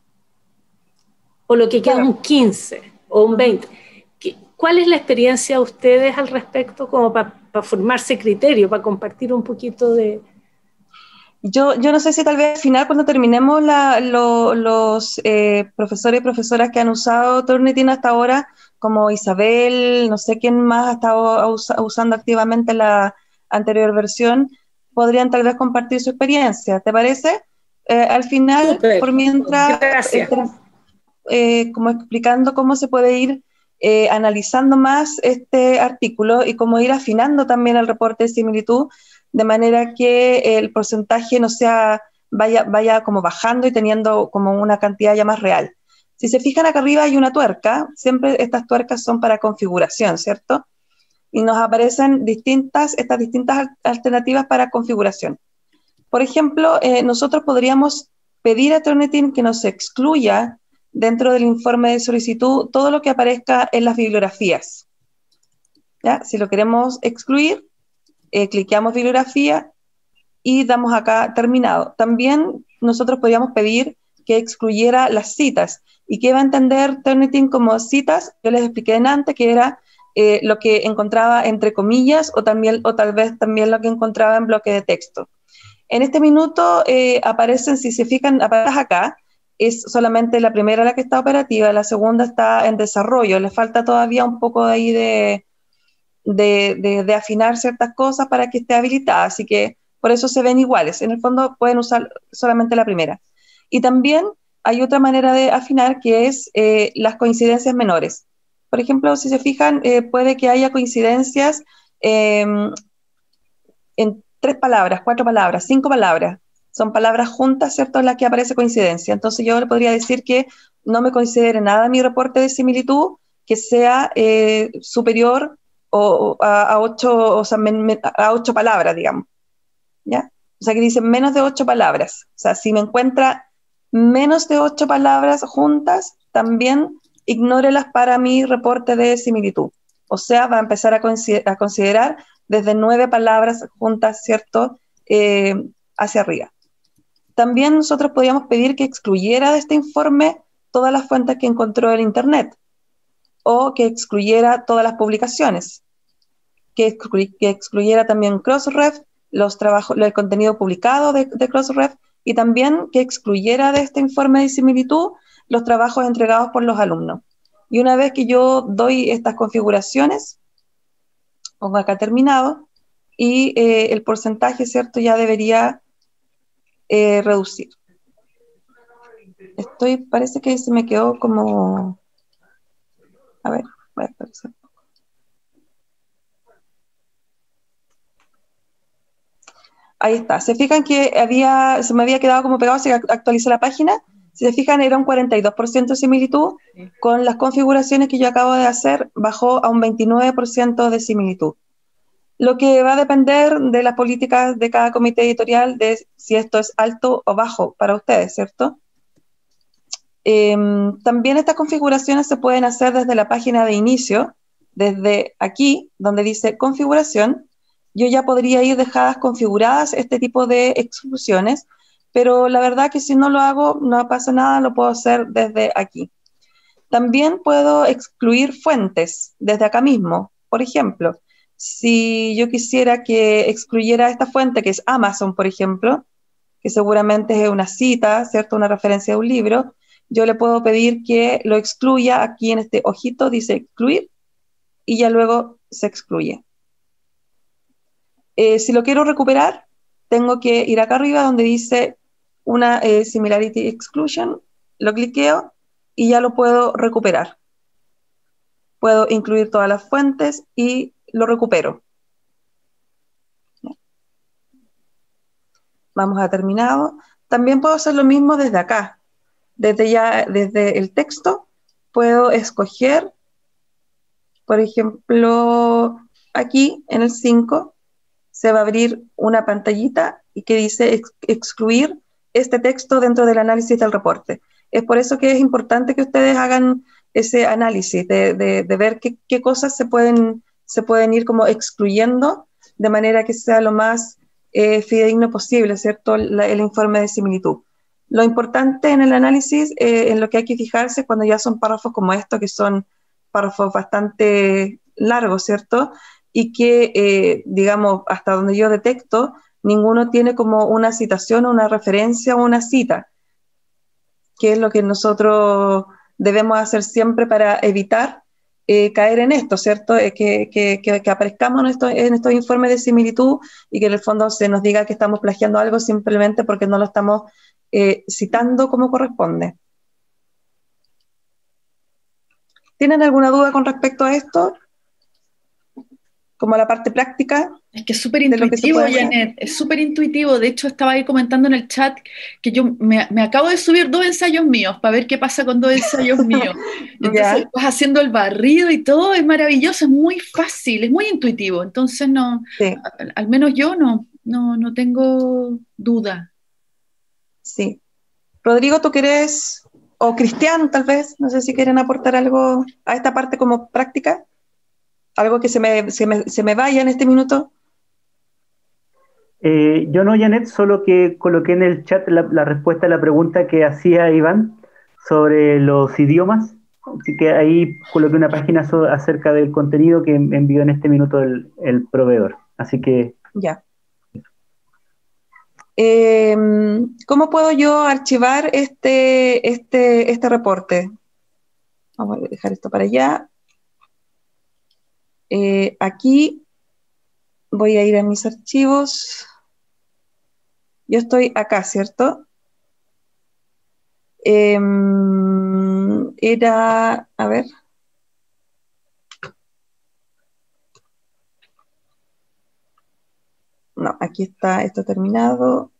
o lo que queda es un 15% o un 20%. ¿Cuál es la experiencia de ustedes al respecto, como para formarse criterio, para compartir un poquito de... Yo no sé si tal vez al final, cuando terminemos, los profesores y profesoras que han usado Turnitin hasta ahora, como Isabel, no sé quién más ha estado usando activamente la anterior versión, podrían tal vez compartir su experiencia. ¿Te parece? Al final, Súper. por mientras, como explicando cómo se puede ir analizando más este artículo y cómo ir afinando también el reporte de similitud, de manera que el porcentaje no sea, vaya como bajando y teniendo como una cantidad ya más real. Si se fijan acá arriba hay una tuerca, siempre estas tuercas son para configuración, ¿cierto? Y nos aparecen estas distintas alternativas para configuración. Por ejemplo, nosotros podríamos pedir a Turnitin que nos excluya dentro del informe de solicitud todo lo que aparezca en las bibliografías. ¿Ya? Si lo queremos excluir, cliqueamos bibliografía y damos acá terminado. También nosotros podríamos pedir que excluyera las citas. ¿Y qué va a entender Turnitin como citas? Yo les expliqué antes que era lo que encontraba entre comillas o tal vez también lo que encontraba en bloque de texto. En este minuto aparecen, si se fijan, aparece acá, es solamente la primera la que está operativa, la segunda está en desarrollo, le falta todavía un poco de ahí de afinar ciertas cosas para que esté habilitada, así que por eso se ven iguales. En el fondo pueden usar solamente la primera. Y también hay otra manera de afinar que es las coincidencias menores. Por ejemplo, si se fijan, puede que haya coincidencias en 3 palabras, 4 palabras, 5 palabras. Son palabras juntas, ¿cierto?, en las que aparece coincidencia. Entonces yo le podría decir que no me considere nada mi reporte de similitud que sea superior a 8, o sea, a 8 palabras, digamos. ¿Ya? O sea, que dice menos de 8 palabras. O sea, si me encuentra menos de 8 palabras juntas, también ignórelas para mi reporte de similitud. O sea, va a empezar a considerar desde 9 palabras juntas, ¿cierto?, hacia arriba. También nosotros podíamos pedir que excluyera de este informe todas las fuentes que encontró en Internet, o que excluyera todas las publicaciones, que excluyera también Crossref, el contenido publicado de Crossref, y también que excluyera de este informe de similitud los trabajos entregados por los alumnos. Y una vez que yo doy estas configuraciones, pongo acá terminado, y el porcentaje, ¿cierto?, ya debería reducir. Parece que se me quedó como... A ver, voy a actualizar. Ahí está. Se fijan que se me había quedado como pegado, se actualizó la página. Si se fijan, era un 42% de similitud. Con las configuraciones que yo acabo de hacer, bajó a un 29% de similitud. Lo que va a depender de las políticas de cada comité editorial, de si esto es alto o bajo para ustedes, ¿cierto? También estas configuraciones se pueden hacer desde la página de inicio, desde aquí, donde dice configuración. Yo ya podría ir dejadas configuradas este tipo de exclusiones, pero la verdad que si no lo hago, no pasa nada, lo puedo hacer desde aquí. También puedo excluir fuentes desde acá mismo. Por ejemplo, si yo quisiera que excluyera esta fuente, que es Amazon, por ejemplo, que seguramente es una cita, ¿cierto?, una referencia de un libro, yo le puedo pedir que lo excluya. Aquí en este ojito dice excluir, y ya luego se excluye. Si lo quiero recuperar, tengo que ir acá arriba donde dice una Similarity Exclusion, lo cliqueo y ya lo puedo recuperar. Puedo incluir todas las fuentes y lo recupero. Vamos a terminado. También puedo hacer lo mismo desde acá. Desde el texto puedo escoger, por ejemplo, aquí en el 5 se va a abrir una pantallita y que dice excluir este texto dentro del análisis del reporte. Es por eso que es importante que ustedes hagan ese análisis de ver qué cosas se pueden ir como excluyendo de manera que sea lo más fidedigno posible, ¿cierto? El informe de similitud. Lo importante en el análisis, en lo que hay que fijarse cuando ya son párrafos como estos, que son párrafos bastante largos, ¿cierto? Y que, digamos, hasta donde yo detecto, ninguno tiene como una citación, una referencia o una cita, que es lo que nosotros debemos hacer siempre para evitar caer en esto, ¿cierto? Que aparezcamos en estos informes de similitud y que en el fondo se nos diga que estamos plagiando algo simplemente porque no lo estamos citando como corresponde. ¿Tienen alguna duda con respecto a esto? Como la parte práctica. Es que es súper intuitivo, Janet, es súper intuitivo. De hecho, estaba ahí comentando en el chat que yo me acabo de subir 2 ensayos míos para ver qué pasa con 2 ensayos míos. Entonces, vas haciendo el barrido y todo, es maravilloso, es muy fácil, es muy intuitivo. Entonces, no, sí. Al menos yo no tengo duda. Sí. Rodrigo, ¿tú querés, o Cristian tal vez, no sé si quieren aportar algo a esta parte como práctica? ¿Algo que se me vaya en este minuto? Yo no, Janet, solo que coloqué en el chat la respuesta a la pregunta que hacía Iván sobre los idiomas. Así que ahí coloqué una página acerca del contenido que envió en este minuto el proveedor. Así que... Ya. ¿Cómo puedo yo archivar este reporte? Vamos a dejar esto para allá. Aquí voy a ir a mis archivos. Yo estoy acá, ¿cierto? A ver. No, aquí está esto terminado.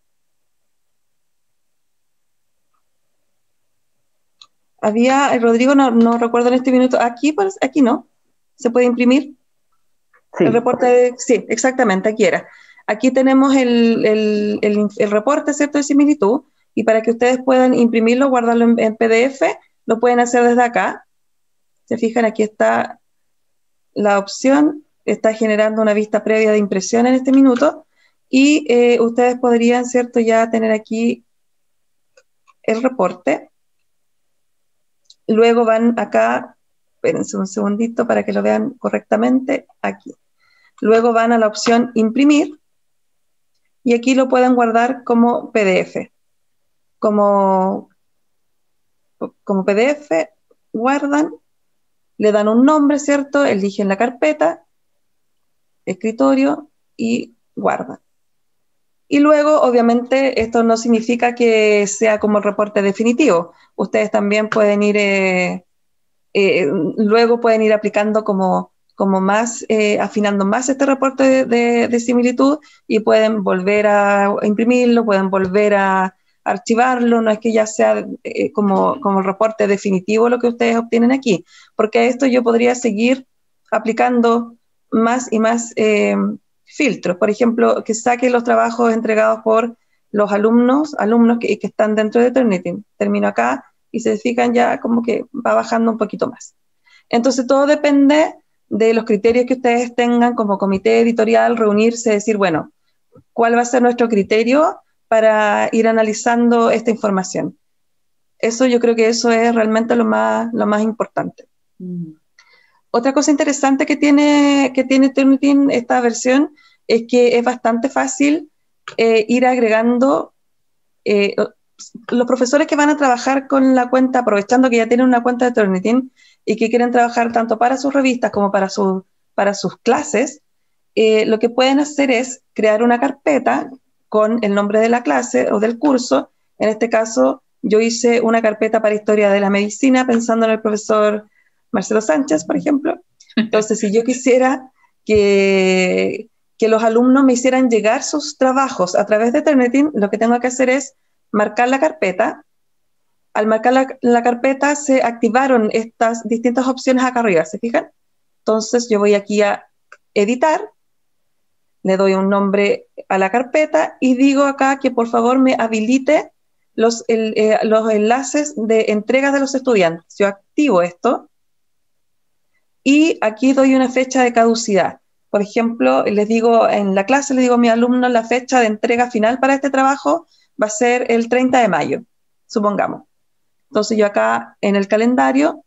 Rodrigo, no recuerdo en este minuto. Aquí no. ¿Se puede imprimir? Sí. El reporte, sí, exactamente, aquí era. Aquí tenemos el reporte, ¿cierto?, de similitud, y para que ustedes puedan imprimirlo, guardarlo en PDF, lo pueden hacer desde acá. Se fijan, aquí está la opción, está generando una vista previa de impresión en este minuto, y ustedes podrían, ¿cierto?, ya tener aquí el reporte. Luego van acá, espérense un segundito para que lo vean correctamente, aquí. Luego van a la opción imprimir y aquí lo pueden guardar como PDF. Como PDF, guardan, le dan un nombre, ¿cierto? Eligen la carpeta, escritorio y guardan. Y luego, obviamente, esto no significa que sea como el reporte definitivo. Ustedes también pueden ir, luego pueden ir aplicando como más, afinando más este reporte de similitud y pueden volver a imprimirlo, pueden volver a archivarlo, no es que ya sea como el reporte definitivo lo que ustedes obtienen aquí, porque a esto yo podría seguir aplicando más y más filtros, por ejemplo, que saque los trabajos entregados por los alumnos que están dentro de Turnitin. Termino acá y se fijan ya como que va bajando un poquito más. Entonces todo depende de los criterios que ustedes tengan como comité editorial, reunirse, decir, bueno, ¿cuál va a ser nuestro criterio para ir analizando esta información? Eso, yo creo que eso es realmente lo más importante. Otra cosa interesante que tiene Turnitin, esta versión, es que es bastante fácil ir agregando los profesores que van a trabajar con la cuenta, aprovechando que ya tienen una cuenta de Turnitin y que quieren trabajar tanto para sus revistas como para sus clases, lo que pueden hacer es crear una carpeta con el nombre de la clase o del curso. En este caso, yo hice una carpeta para historia de la medicina pensando en el profesor Marcelo Sánchez, por ejemplo. Entonces, si yo quisiera que los alumnos me hicieran llegar sus trabajos a través de Turnitin, lo que tengo que hacer es marcar la carpeta. Al marcar la carpeta se activaron estas distintas opciones acá arriba, ¿se fijan? Entonces yo voy aquí a editar, le doy un nombre a la carpeta y digo acá que por favor me habilite los enlaces de entrega de los estudiantes. Yo activo esto y aquí doy una fecha de caducidad. Por ejemplo, les digo en la clase, le digo a mi alumno, la fecha de entrega final para este trabajo va a ser el 30 de mayo, supongamos. Entonces yo acá en el calendario,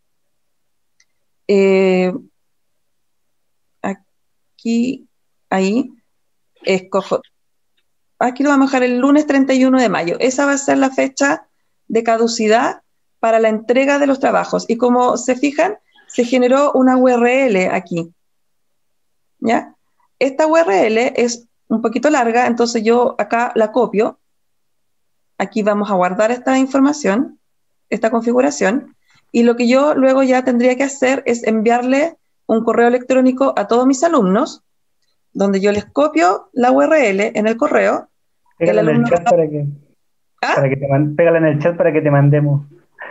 aquí, ahí, escojo, aquí lo vamos a dejar el lunes 31 de mayo. Esa va a ser la fecha de caducidad para la entrega de los trabajos. Y como se fijan, se generó una URL aquí. ¿Ya? Esta URL es un poquito larga, entonces yo acá la copio. Aquí vamos a guardar esta información, esta configuración, y lo que yo luego ya tendría que hacer es enviarle un correo electrónico a todos mis alumnos, donde yo les copio la URL en el correo. Pégala en el chat pégala en el chat para que te mandemos.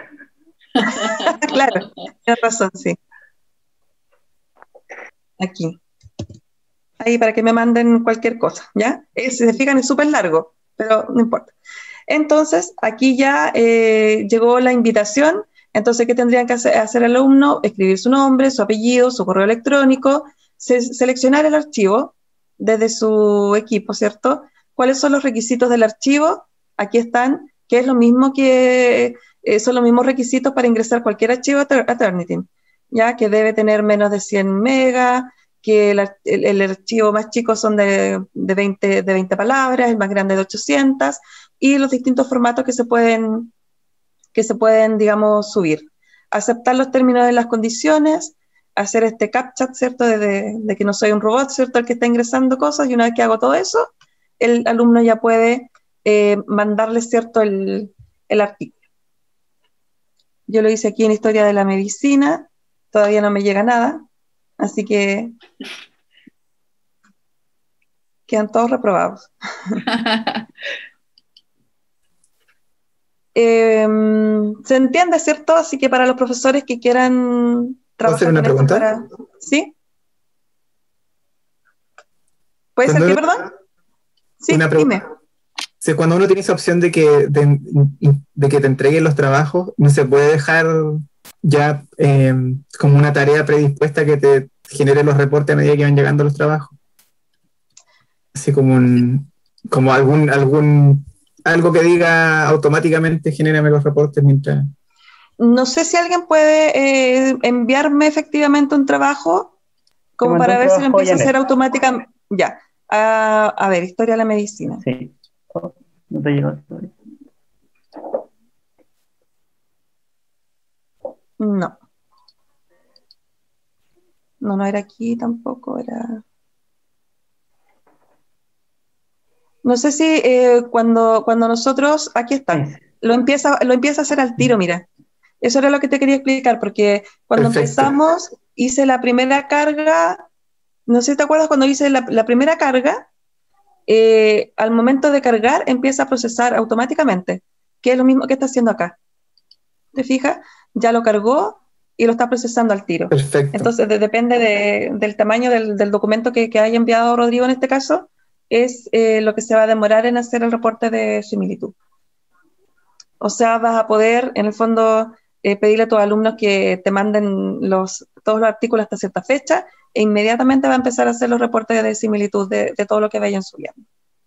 Claro, tienes razón, sí. Aquí. Ahí para que me manden cualquier cosa, ¿ya? Si se fijan es súper largo, pero no importa. Entonces, aquí ya llegó la invitación. Entonces, ¿qué tendrían que hacer el alumno? Escribir su nombre, su apellido, su correo electrónico, seleccionar el archivo desde su equipo, ¿cierto? ¿Cuáles son los requisitos del archivo? Aquí están, que es lo mismo que son los mismos requisitos para ingresar cualquier archivo a Turnitin, ya que debe tener menos de 100 megas, que el archivo más chico son de 20 palabras, el más grande de 800, y los distintos formatos que se pueden, digamos, subir. Aceptar los términos de las condiciones, hacer este CAPTCHA, ¿cierto? De que no soy un robot, ¿cierto? El que está ingresando cosas, y una vez que hago todo eso, el alumno ya puede mandarle, ¿cierto? El artículo. Yo lo hice aquí en Historia de la Medicina, todavía no me llega nada, así que quedan todos reprobados. ¿Se entiende, cierto? Así que para los profesores que quieran trabajar. ¿Puedo hacer una pregunta? ¿Sí? ¿Puede ser que, perdón? Sí, una dime. Sí, cuando uno tiene esa opción de que te entreguen los trabajos, no se puede dejar ya como una tarea predispuesta que te genere los reportes a medida que van llegando los trabajos. Así como algo que diga automáticamente genérame los reportes mientras... No sé si alguien puede enviarme efectivamente un trabajo como para ver si lo empieza a hacer automáticamente. Ya. A ver, Historia de la Medicina. Sí. No te llegó todavía. No. No era aquí tampoco, era... No sé si cuando nosotros... Aquí está. Lo empieza a hacer al tiro, mira. Eso era lo que te quería explicar, porque cuando empezamos, hice la primera carga... No sé si te acuerdas cuando hice la primera carga, al momento de cargar empieza a procesar automáticamente, que es lo mismo que está haciendo acá. ¿Te fijas? Ya lo cargó y lo está procesando al tiro. Perfecto. Entonces depende del tamaño del documento que haya enviado Rodrigo en este caso, es lo que se va a demorar en hacer el reporte de similitud. O sea, vas a poder, en el fondo, pedirle a tus alumnos que te manden todos los artículos hasta cierta fecha, e inmediatamente va a empezar a hacer los reportes de similitud de todo lo que vayan subiendo.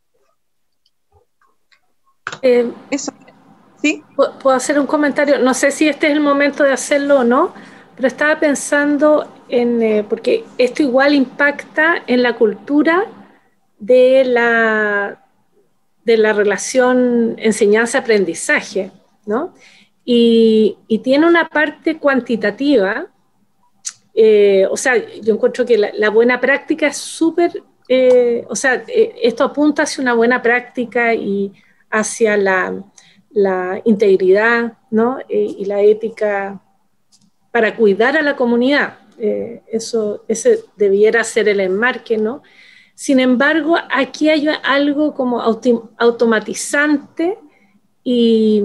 Eso. ¿Sí? ¿Puedo hacer un comentario? No sé si este es el momento de hacerlo o no, pero estaba pensando porque esto igual impacta en la cultura de la relación enseñanza-aprendizaje, ¿no? Y tiene una parte cuantitativa. O sea, yo encuentro que la buena práctica es súper esto apunta hacia una buena práctica y hacia la integridad, ¿no? Y la ética para cuidar a la comunidad. Ese debiera ser el enmarque, ¿no? Sin embargo, aquí hay algo como automatizante y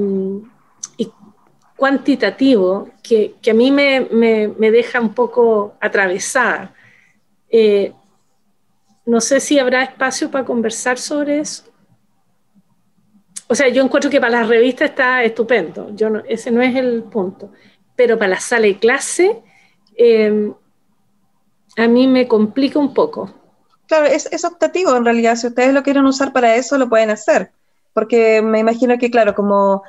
cuantitativo que a mí me deja un poco atravesada. No sé si habrá espacio para conversar sobre eso. O sea, yo encuentro que para las revistas está estupendo, ese no es el punto, pero para la sala de clase a mí me complica un poco. Claro, es optativo en realidad, si ustedes lo quieren usar para eso, lo pueden hacer, porque me imagino que, claro, como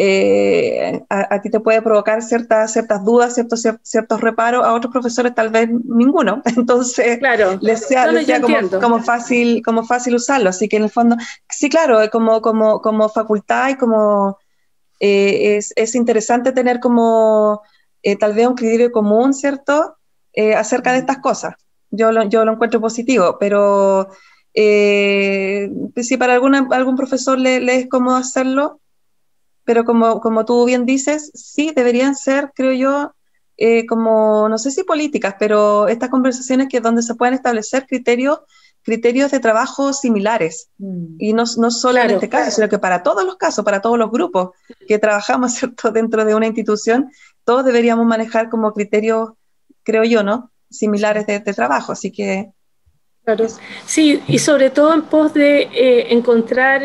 a ti te puede provocar ciertas dudas, ciertos reparos, a otros profesores tal vez ninguno, entonces claro. les sea como fácil usarlo, así que en el fondo, sí, claro, como facultad y como es interesante tener como tal vez un criterio común, ¿cierto?, acerca de estas cosas. Yo lo encuentro positivo, pero si para algún profesor le es cómodo hacerlo, pero como tú bien dices, sí, deberían ser, creo yo, como, no sé si políticas, pero estas conversaciones donde se pueden establecer criterios de trabajo similares, y no solo en este caso, sino que para todos los casos, para todos los grupos que trabajamos, ¿cierto?, dentro de una institución, todos deberíamos manejar como criterios, creo yo, ¿no?, similares de trabajo, así que... Claro. Sí, y sobre todo en pos de encontrar,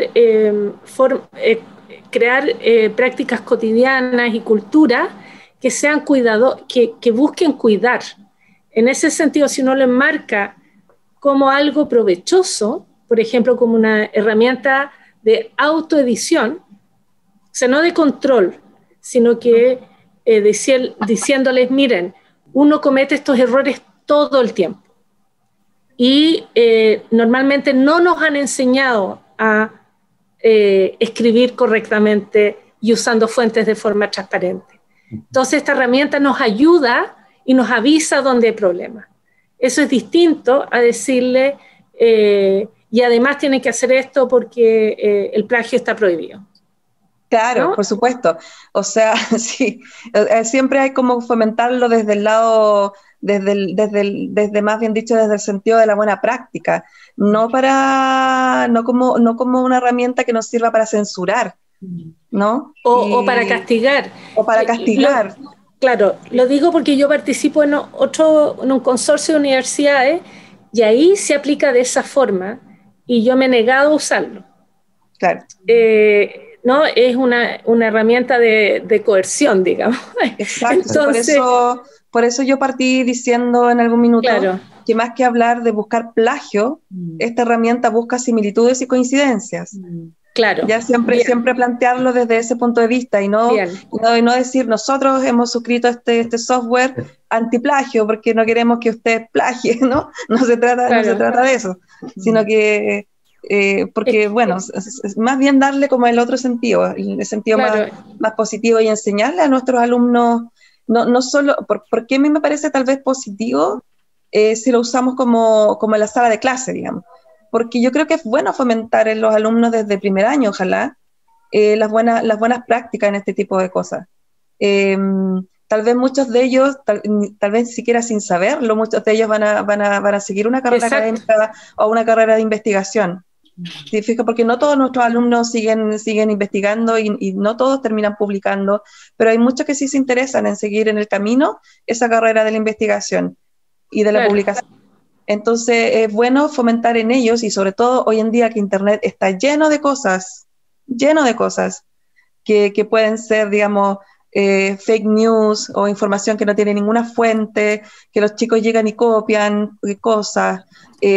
crear prácticas cotidianas y cultura que sean que busquen cuidar. En ese sentido, si uno lo enmarca como algo provechoso, por ejemplo, como una herramienta de autoedición, o sea, no de control, sino que diciéndoles, miren, uno comete estos errores todo el tiempo. Y normalmente no nos han enseñado a escribir correctamente y usando fuentes de forma transparente. Entonces esta herramienta nos ayuda y nos avisa dónde hay problemas. Eso es distinto a decirle y además tiene que hacer esto porque el plagio está prohibido. Claro, ¿no? Por supuesto. O sea, sí, siempre hay como fomentarlo desde el lado, desde más bien dicho, desde el sentido de la buena práctica, no como una herramienta que nos sirva para censurar, ¿no? O para castigar. O para castigar. Claro, lo digo porque yo participo en un consorcio de universidades y ahí se aplica de esa forma y yo me he negado a usarlo. Claro. ¿No? Es una herramienta de coerción, digamos. Exacto, entonces, por eso yo partí diciendo en algún minuto, claro, que más que hablar de buscar plagio, esta herramienta busca similitudes y coincidencias. Claro. Ya siempre plantearlo desde ese punto de vista y no decir nosotros hemos suscrito este software antiplagio porque no queremos que usted plagie, ¿no? No se trata de eso, sino que porque bueno, es más bien darle como el otro sentido, el sentido claro, más positivo y enseñarle a nuestros alumnos, no solo, porque a mí me parece tal vez positivo si lo usamos como en la sala de clase, digamos, porque yo creo que es bueno fomentar en los alumnos desde primer año, ojalá, las buenas prácticas en este tipo de cosas. Tal vez muchos de ellos, tal vez siquiera sin saberlo, muchos de ellos van a seguir una carrera académica o una carrera de investigación. ¿Sí? Fija, porque no todos nuestros alumnos siguen investigando y no todos terminan publicando, pero hay muchos que sí se interesan en seguir en el camino esa carrera de la investigación y de la publicación. Entonces es bueno fomentar en ellos, y sobre todo hoy en día que Internet está lleno de cosas que pueden ser, digamos, fake news o información que no tiene ninguna fuente, que los chicos llegan y copian cosas,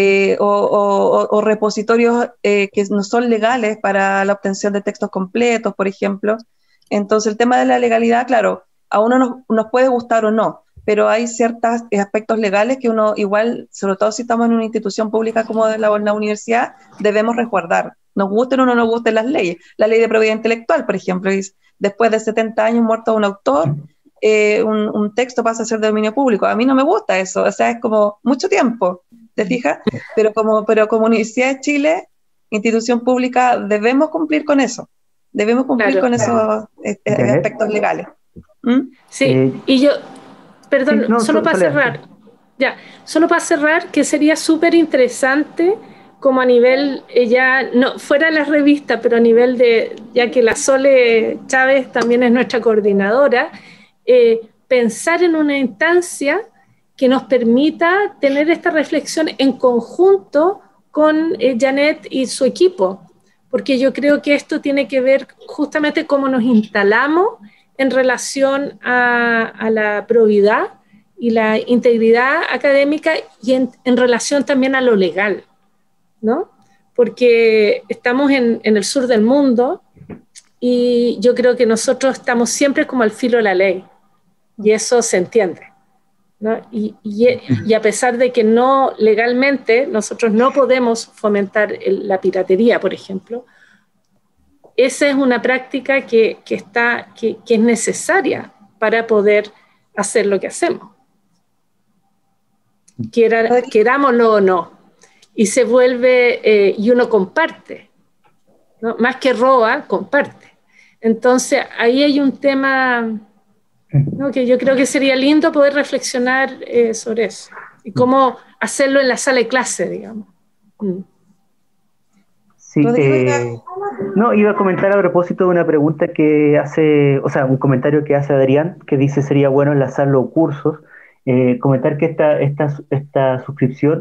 o repositorios que no son legales para la obtención de textos completos, por ejemplo. Entonces el tema de la legalidad, claro, a uno nos puede gustar o no, pero hay ciertos aspectos legales que uno igual, sobre todo si estamos en una institución pública como la universidad, debemos resguardar. Nos gusten o no nos gusten las leyes. La ley de propiedad intelectual, por ejemplo, dice, después de 70 años muerto un autor, un texto pasa a ser de dominio público. A mí no me gusta eso, o sea, es como mucho tiempo. ¿te fijas? Pero como Universidad de Chile, institución pública, debemos cumplir con eso. Debemos cumplir con esos aspectos legales. Sí, y yo, perdón, sí, no, solo para cerrar, que sería súper interesante como a nivel, ya, no, fuera de las revistas, pero a nivel de, ya que la Sole Chávez también es nuestra coordinadora, pensar en una instancia que nos permita tener esta reflexión en conjunto con Janet y su equipo, porque yo creo que esto tiene que ver justamente cómo nos instalamos en relación a la probidad y la integridad académica y en relación también a lo legal, ¿no? Porque estamos en el sur del mundo y yo creo que nosotros estamos siempre como al filo de la ley y eso se entiende, ¿no? Y a pesar de que no legalmente nosotros no podemos fomentar la piratería, por ejemplo, esa es una práctica que es necesaria para poder hacer lo que hacemos, querámoslo o no, y se vuelve, y uno comparte, ¿no? Más que roba, comparte. Entonces ahí hay un tema, ¿no? Que yo creo que sería lindo poder reflexionar sobre eso, y cómo hacerlo en la sala de clase, digamos. Sí, no, iba a comentar a propósito de una pregunta que hace, o sea, un comentario que hace Adrián, que dice sería bueno enlazar los cursos, comentar que esta suscripción,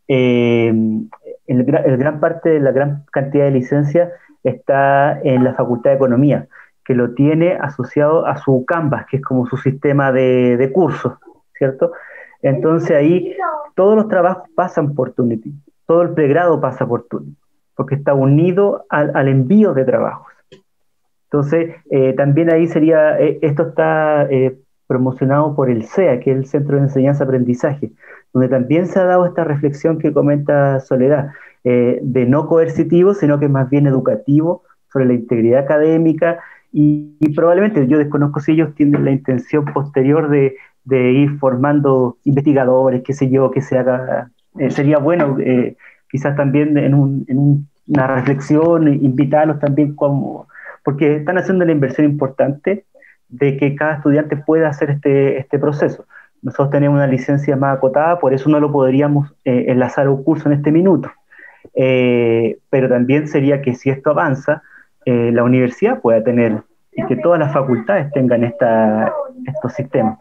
el gran parte de la gran cantidad de licencias está en la Facultad de Economía, que lo tiene asociado a su Canvas, que es como su sistema de cursos, ¿cierto? Entonces ahí todos los trabajos pasan por Turnitin, todo el pregrado pasa por Turnitin, porque está unido al envío de trabajos. Entonces, también ahí sería, esto está promocionado por el CEA, que es el Centro de Enseñanza-Aprendizaje, donde también se ha dado esta reflexión que comenta Soledad, de no coercitivo, sino que más bien educativo, sobre la integridad académica, y probablemente, yo desconozco si ellos tienen la intención posterior de ir formando investigadores, qué sé yo, que se haga, sería bueno quizás también en una reflexión, invitarlos también porque están haciendo una inversión importante de que cada estudiante pueda hacer este proceso. Nosotros tenemos una licencia más acotada, por eso no lo podríamos enlazar a un curso en este minuto. Pero también sería que si esto avanza, la universidad pueda tener, y que todas las facultades tengan estos sistemas.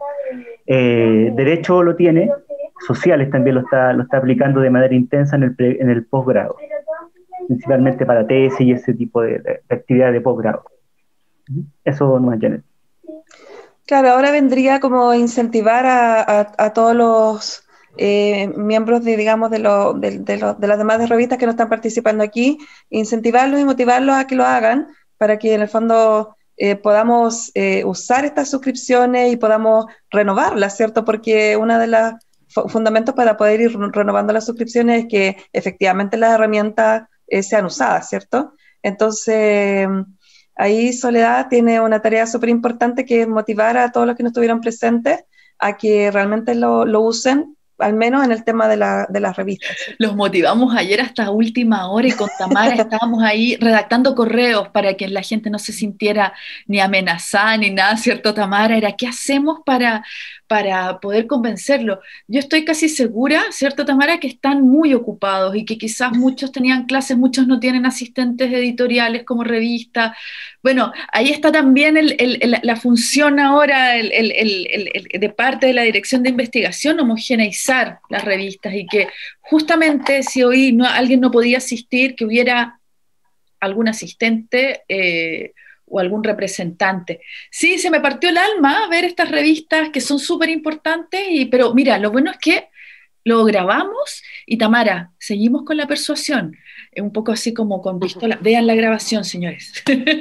Derecho lo tiene, sociales también lo está aplicando de manera intensa en el posgrado, principalmente para tesis y ese tipo de actividades de posgrado. Eso no es, Janet. Claro, ahora vendría como incentivar a todos los miembros de las demás revistas que no están participando aquí, incentivarlos y motivarlos a que lo hagan para que en el fondo podamos usar estas suscripciones y podamos renovarlas, ¿cierto? Porque uno de los fundamentos para poder ir renovando las suscripciones es que efectivamente las herramientas sean usadas, ¿cierto? Entonces, ahí Soledad tiene una tarea súper importante, que es motivar a todos los que no estuvieron presentes a que realmente lo usen, al menos en el tema de las revistas. Los motivamos ayer hasta última hora y con Tamara estábamos ahí redactando correos para que la gente no se sintiera ni amenazada ni nada, ¿cierto, Tamara? Era, ¿qué hacemos para poder convencerlo? Yo estoy casi segura, ¿cierto, Tamara?, que están muy ocupados y que quizás muchos tenían clases, muchos no tienen asistentes editoriales como revista. Bueno, ahí está también la función ahora de parte de la Dirección de Investigación, homogeneizar las revistas, y que justamente si hoy alguien no podía asistir, que hubiera algún asistente o algún representante. Sí, se me partió el alma ver estas revistas que son súper importantes, pero mira, lo bueno es que lo grabamos y Tamara, seguimos con la persuasión, un poco así como con pistola. Vean la grabación, señores,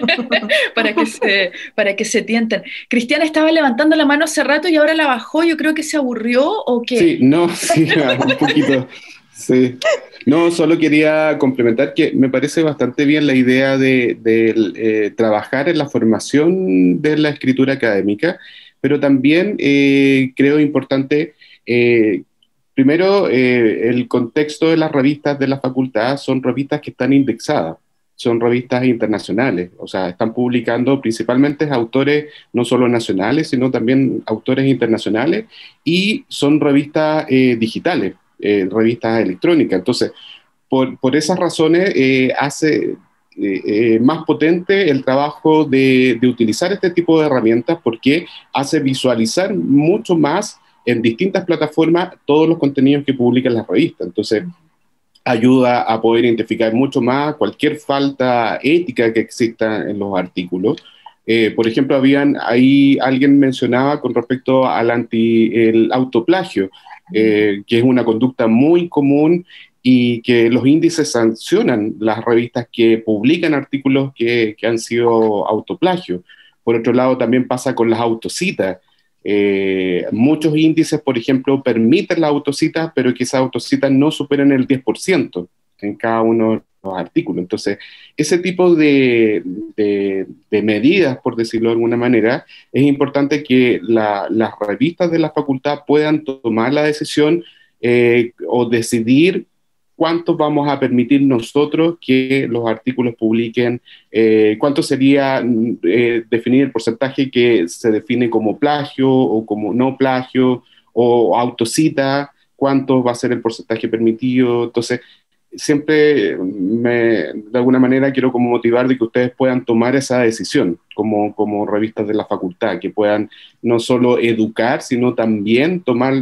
para que se tienten. Cristiana estaba levantando la mano hace rato y ahora la bajó, yo creo que se aburrió o qué. Sí, un poquito. Sí. No, solo quería complementar que me parece bastante bien la idea de trabajar en la formación de la escritura académica, pero también creo importante Primero, el contexto de las revistas de la facultad son revistas que están indexadas, son revistas internacionales, o sea, están publicando principalmente autores no solo nacionales, sino también autores internacionales, y son revistas digitales, revistas electrónicas. Entonces, por esas razones hace más potente el trabajo de utilizar este tipo de herramientas, porque hace visualizar mucho más en distintas plataformas todos los contenidos que publican las revistas. Entonces, ayuda a poder identificar mucho más cualquier falta ética que exista en los artículos. Por ejemplo, ahí alguien mencionaba con respecto al el autoplagio, que es una conducta muy común y que los índices sancionan las revistas que publican artículos que han sido autoplagio. Por otro lado, también pasa con las autocitas. Muchos índices, por ejemplo, permiten las autocitas, pero que esas autocitas no superen el 10% en cada uno de los artículos. Entonces, ese tipo de medidas, por decirlo de alguna manera, es importante que las revistas de la facultad puedan tomar la decisión o decidir cuánto vamos a permitir nosotros que los artículos publiquen, cuánto sería definir el porcentaje que se define como plagio o como no plagio o autocita, cuánto va a ser el porcentaje permitido. Entonces, siempre de alguna manera quiero como motivar de que ustedes puedan tomar esa decisión como revistas de la facultad, que puedan no solo educar, sino también tomar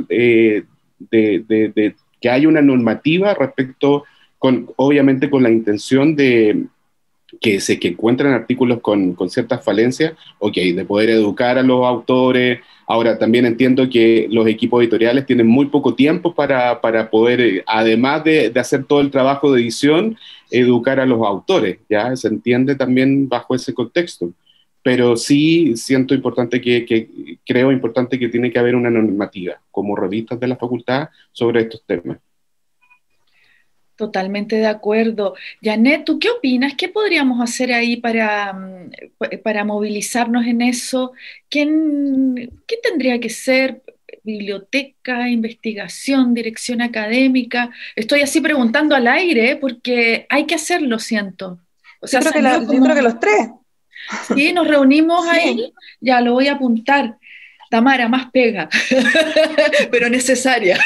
que haya una normativa respecto, obviamente con la intención de que se encuentren artículos con ciertas falencias, de poder educar a los autores. Ahora, también entiendo que los equipos editoriales tienen muy poco tiempo para poder, además de hacer todo el trabajo de edición, educar a los autores, ¿ya? Se entiende también bajo ese contexto. Pero sí siento creo importante que tiene que haber una normativa como revistas de la facultad sobre estos temas. Totalmente de acuerdo. Janet, ¿tú qué opinas? ¿Qué podríamos hacer ahí para movilizarnos en eso? ¿Qué tendría que ser? ¿Biblioteca, investigación, dirección académica? Estoy así preguntando al aire porque hay que hacerlo, siento. O sea, yo creo que los tres. Sí, nos reunimos ahí, ya lo voy a apuntar. Tamara, más pega, pero necesaria.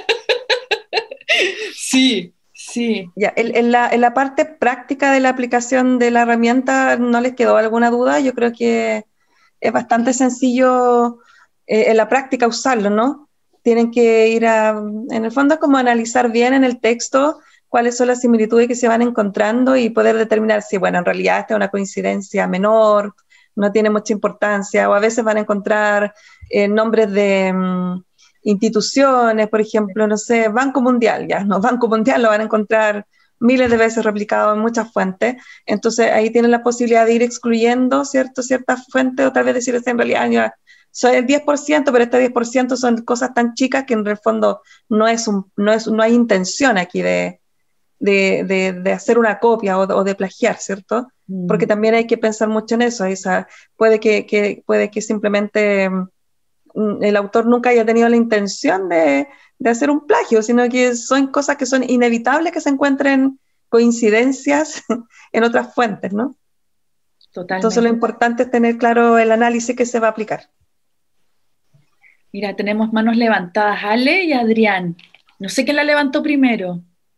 Sí. Ya, en la parte práctica de la aplicación de la herramienta, ¿no les quedó alguna duda? Yo creo que es bastante sencillo en la práctica usarlo, ¿no? Tienen que ir en el fondo, como analizar bien en el texto cuáles son las similitudes que se van encontrando y poder determinar si, bueno, en realidad esta es una coincidencia menor, no tiene mucha importancia, o a veces van a encontrar nombres de instituciones, por ejemplo, no sé, Banco Mundial, Banco Mundial lo van a encontrar miles de veces replicado en muchas fuentes, entonces ahí tienen la posibilidad de ir excluyendo, ¿cierto?, ciertas fuentes, o tal vez decir, en realidad ya soy el 10%, pero este 10% son cosas tan chicas que en el fondo no hay intención aquí de hacer una copia o de plagiar, ¿cierto? Porque también hay que pensar mucho en eso. Puede que simplemente el autor nunca haya tenido la intención de hacer un plagio, sino que son cosas que son inevitables que se encuentren coincidencias en otras fuentes, ¿no? Totalmente. Entonces lo importante es tener claro el análisis que se va a aplicar. Mira, tenemos manos levantadas, Ale y Adrián. No sé quién la levantó primero.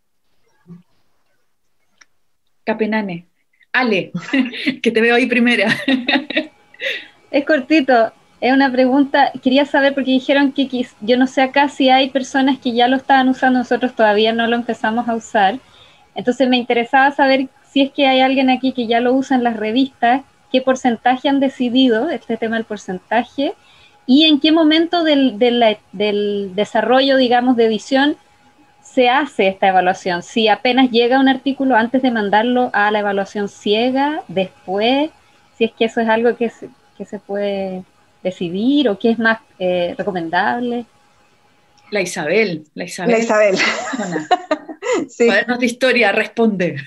Capenane. Ale, que te veo ahí primera. Es cortito, es una pregunta, quería saber porque dijeron que yo no sé acá si hay personas que ya lo estaban usando, nosotros todavía no lo empezamos a usar, entonces me interesaba saber si es que hay alguien aquí que ya lo usa en las revistas, qué porcentaje han decidido, este tema del porcentaje, y en qué momento del desarrollo, digamos, de edición, se hace esta evaluación, si apenas llega un artículo antes de mandarlo a la evaluación ciega, después, si es que eso es algo que se puede decidir o que es más recomendable. La Isabel. Sí. Cuadernos de historia, responde.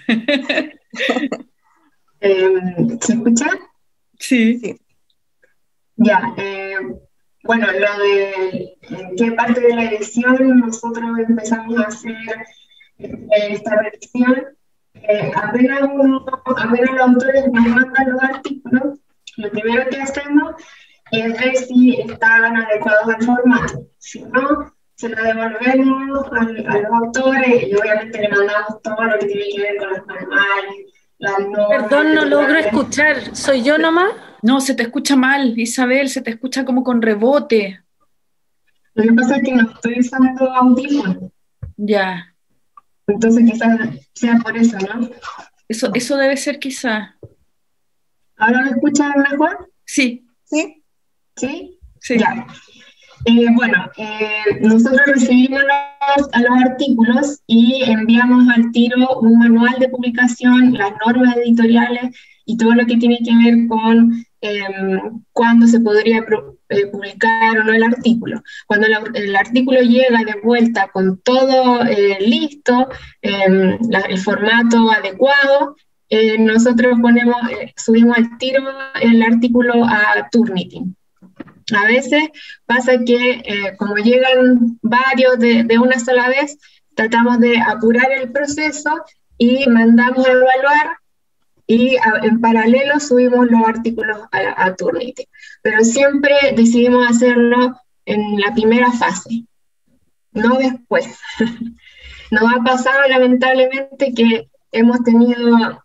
¿Se escucha? Sí. Ya, bueno, lo de qué parte de la edición nosotros empezamos a hacer esta revisión. Apenas los autores nos mandan los artículos, lo primero que hacemos es ver si están adecuados al formato. Si no, se lo devolvemos a los autores y obviamente le mandamos todo lo que tiene que ver con los manuales, las normas. Perdón, no logro escuchar. ¿Soy yo nomás? No, se te escucha mal, Isabel, se te escucha como con rebote. Lo que pasa es que no estoy usando audífonos. Ya. Entonces quizás sea por eso, ¿no? Eso debe ser quizá. ¿Ahora me escuchan mejor? Sí. ¿Sí? ¿Sí? Sí. Ya. Nosotros recibimos a los artículos y enviamos al tiro un manual de publicación, las normas editoriales y todo lo que tiene que ver con cuándo se podría publicar o no el artículo. Cuando el artículo llega de vuelta con todo listo, el formato adecuado, nosotros subimos al tiro el artículo a Turnitin. A veces pasa que como llegan varios de una sola vez, tratamos de apurar el proceso y mandamos a evaluar y en paralelo subimos los artículos a Turnitin. Pero siempre decidimos hacerlo en la primera fase, no después. Nos ha pasado lamentablemente que hemos tenido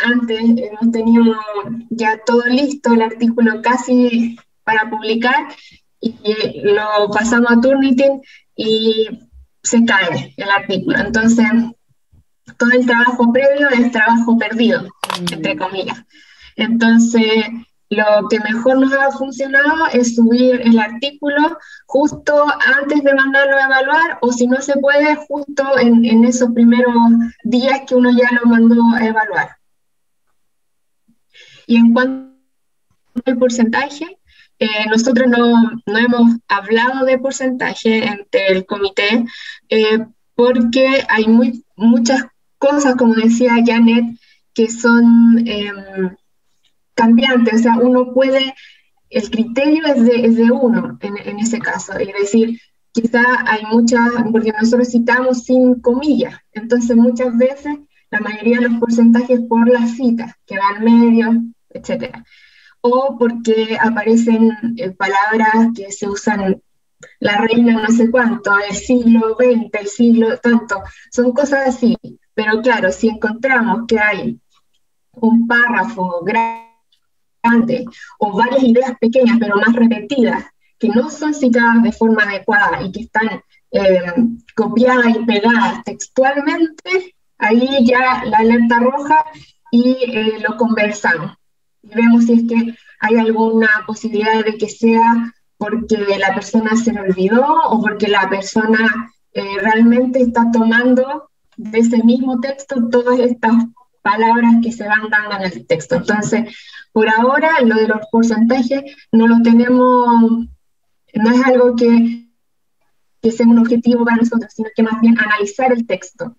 ya todo listo, el artículo casi para publicar, y lo pasamos a Turnitin y se cae el artículo. Entonces, todo el trabajo previo es trabajo perdido, entre comillas. Entonces, lo que mejor nos ha funcionado es subir el artículo justo antes de mandarlo a evaluar, o si no se puede, justo en esos primeros días que uno ya lo mandó a evaluar. Y en cuanto al porcentaje, nosotros no hemos hablado de porcentaje entre el comité porque hay muchas cosas, como decía Janet, que son cambiantes. O sea, el criterio es de uno en ese caso. Es decir, quizá hay porque nosotros citamos sin comillas, entonces muchas veces la mayoría de los porcentajes por las citas, que van medio, etcétera. O porque aparecen palabras que se usan, la reina no sé cuánto, el siglo XX, el siglo tanto, son cosas así. Pero claro, si encontramos que hay un párrafo grande o varias ideas pequeñas pero más repetidas, que no son citadas de forma adecuada y que están copiadas y pegadas textualmente, ahí ya la alerta roja y lo conversamos. Y vemos si es que hay alguna posibilidad de que sea porque la persona se le olvidó o porque la persona realmente está tomando de ese mismo texto todas estas palabras que se van dando en el texto. Entonces, por ahora, lo de los porcentajes no lo tenemos, no es algo que sea un objetivo para nosotros, sino que más bien analizar el texto.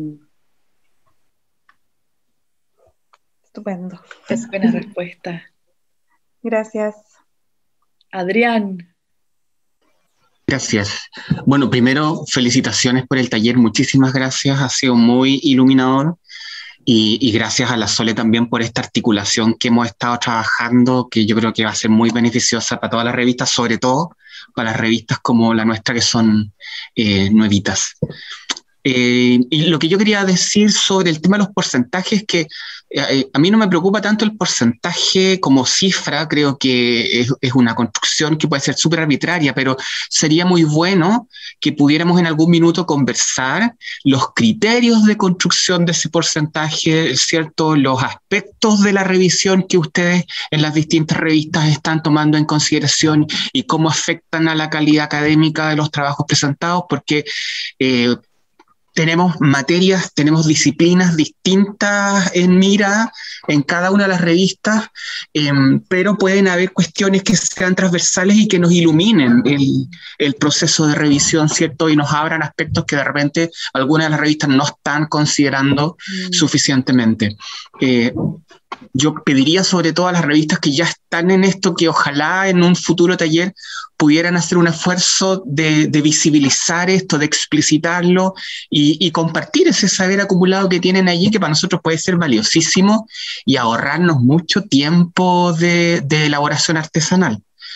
Estupendo. Es buena respuesta. Gracias. Adrián. Gracias. Bueno, primero, felicitaciones por el taller, muchísimas gracias, ha sido muy iluminador y gracias a la Sole también por esta articulación que hemos estado trabajando, que yo creo que va a ser muy beneficiosa para todas las revistas, sobre todo para las revistas como la nuestra que son nuevitas. Y lo que yo quería decir sobre el tema de los porcentajes es que a mí no me preocupa tanto el porcentaje como cifra, creo que es una construcción que puede ser súper arbitraria, pero sería muy bueno que pudiéramos en algún minuto conversar los criterios de construcción de ese porcentaje, ¿cierto? Los aspectos de la revisión que ustedes en las distintas revistas están tomando en consideración y cómo afectan a la calidad académica de los trabajos presentados, porque tenemos materias, tenemos disciplinas distintas en mira en cada una de las revistas, pero pueden haber cuestiones que sean transversales y que nos iluminen el proceso de revisión, ¿cierto? Y nos abran aspectos que de repente algunas de las revistas no están considerando suficientemente. yo pediría sobre todo a las revistas que ya están en esto, que ojalá en un futuro taller pudieran hacer un esfuerzo de visibilizar esto, de explicitarlo y compartir ese saber acumulado que tienen allí, que para nosotros puede ser valiosísimo y ahorrarnos mucho tiempo de elaboración artesanal.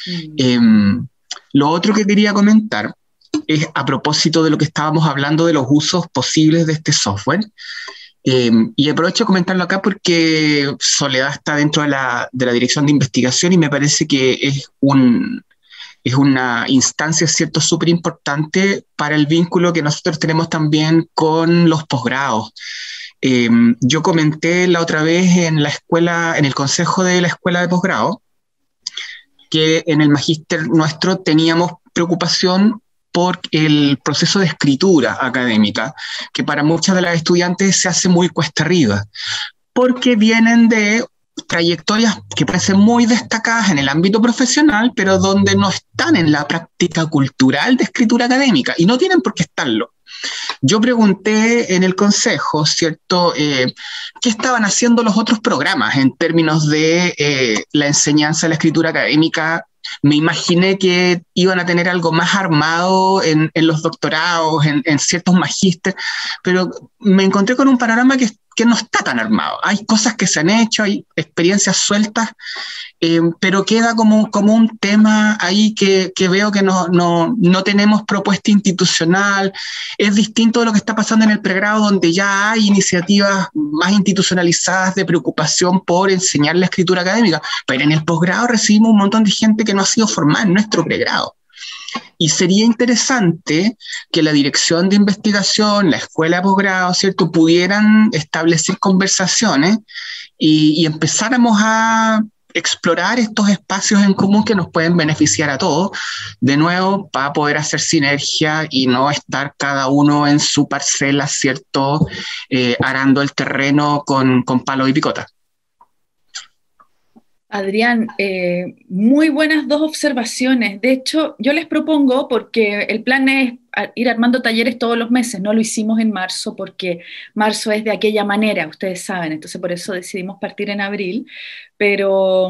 Lo otro que quería comentar es a propósito de lo que estábamos hablando de los usos posibles de este software. Y aprovecho de comentarlo acá porque Soledad está dentro de la dirección de investigación y me parece que es una instancia, ¿cierto?, súper importante para el vínculo que nosotros tenemos también con los posgrados. Yo comenté la otra vez en el consejo de la escuela de posgrado, que en el magíster nuestro teníamos preocupación por el proceso de escritura académica, que para muchas de las estudiantes se hace muy cuesta arriba, porque vienen de trayectorias que pueden ser muy destacadas en el ámbito profesional, pero donde no están en la práctica cultural de escritura académica, y no tienen por qué estarlo. Yo pregunté en el consejo, ¿cierto?, qué estaban haciendo los otros programas en términos de la enseñanza de la escritura académica. Me imaginé que iban a tener algo más armado en los doctorados, en ciertos magísteres, pero me encontré con un panorama que no está tan armado. Hay cosas que se han hecho, hay experiencias sueltas, pero queda como un tema ahí que veo que no tenemos propuesta institucional. Es distinto de lo que está pasando en el pregrado, donde ya hay iniciativas más institucionalizadas de preocupación por enseñar la escritura académica, pero en el posgrado recibimos un montón de gente que no ha sido formada en nuestro pregrado. Y sería interesante que la dirección de investigación, la escuela de posgrado, ¿cierto?, pudieran establecer conversaciones y empezáramos a explorar estos espacios en común que nos pueden beneficiar a todos, de nuevo, para poder hacer sinergia y no estar cada uno en su parcela, ¿cierto?, arando el terreno con palo y picota. Adrián, muy buenas dos observaciones. De hecho, yo les propongo, porque el plan es ir armando talleres todos los meses, no lo hicimos en marzo porque marzo es de aquella manera, ustedes saben, entonces por eso decidimos partir en abril, pero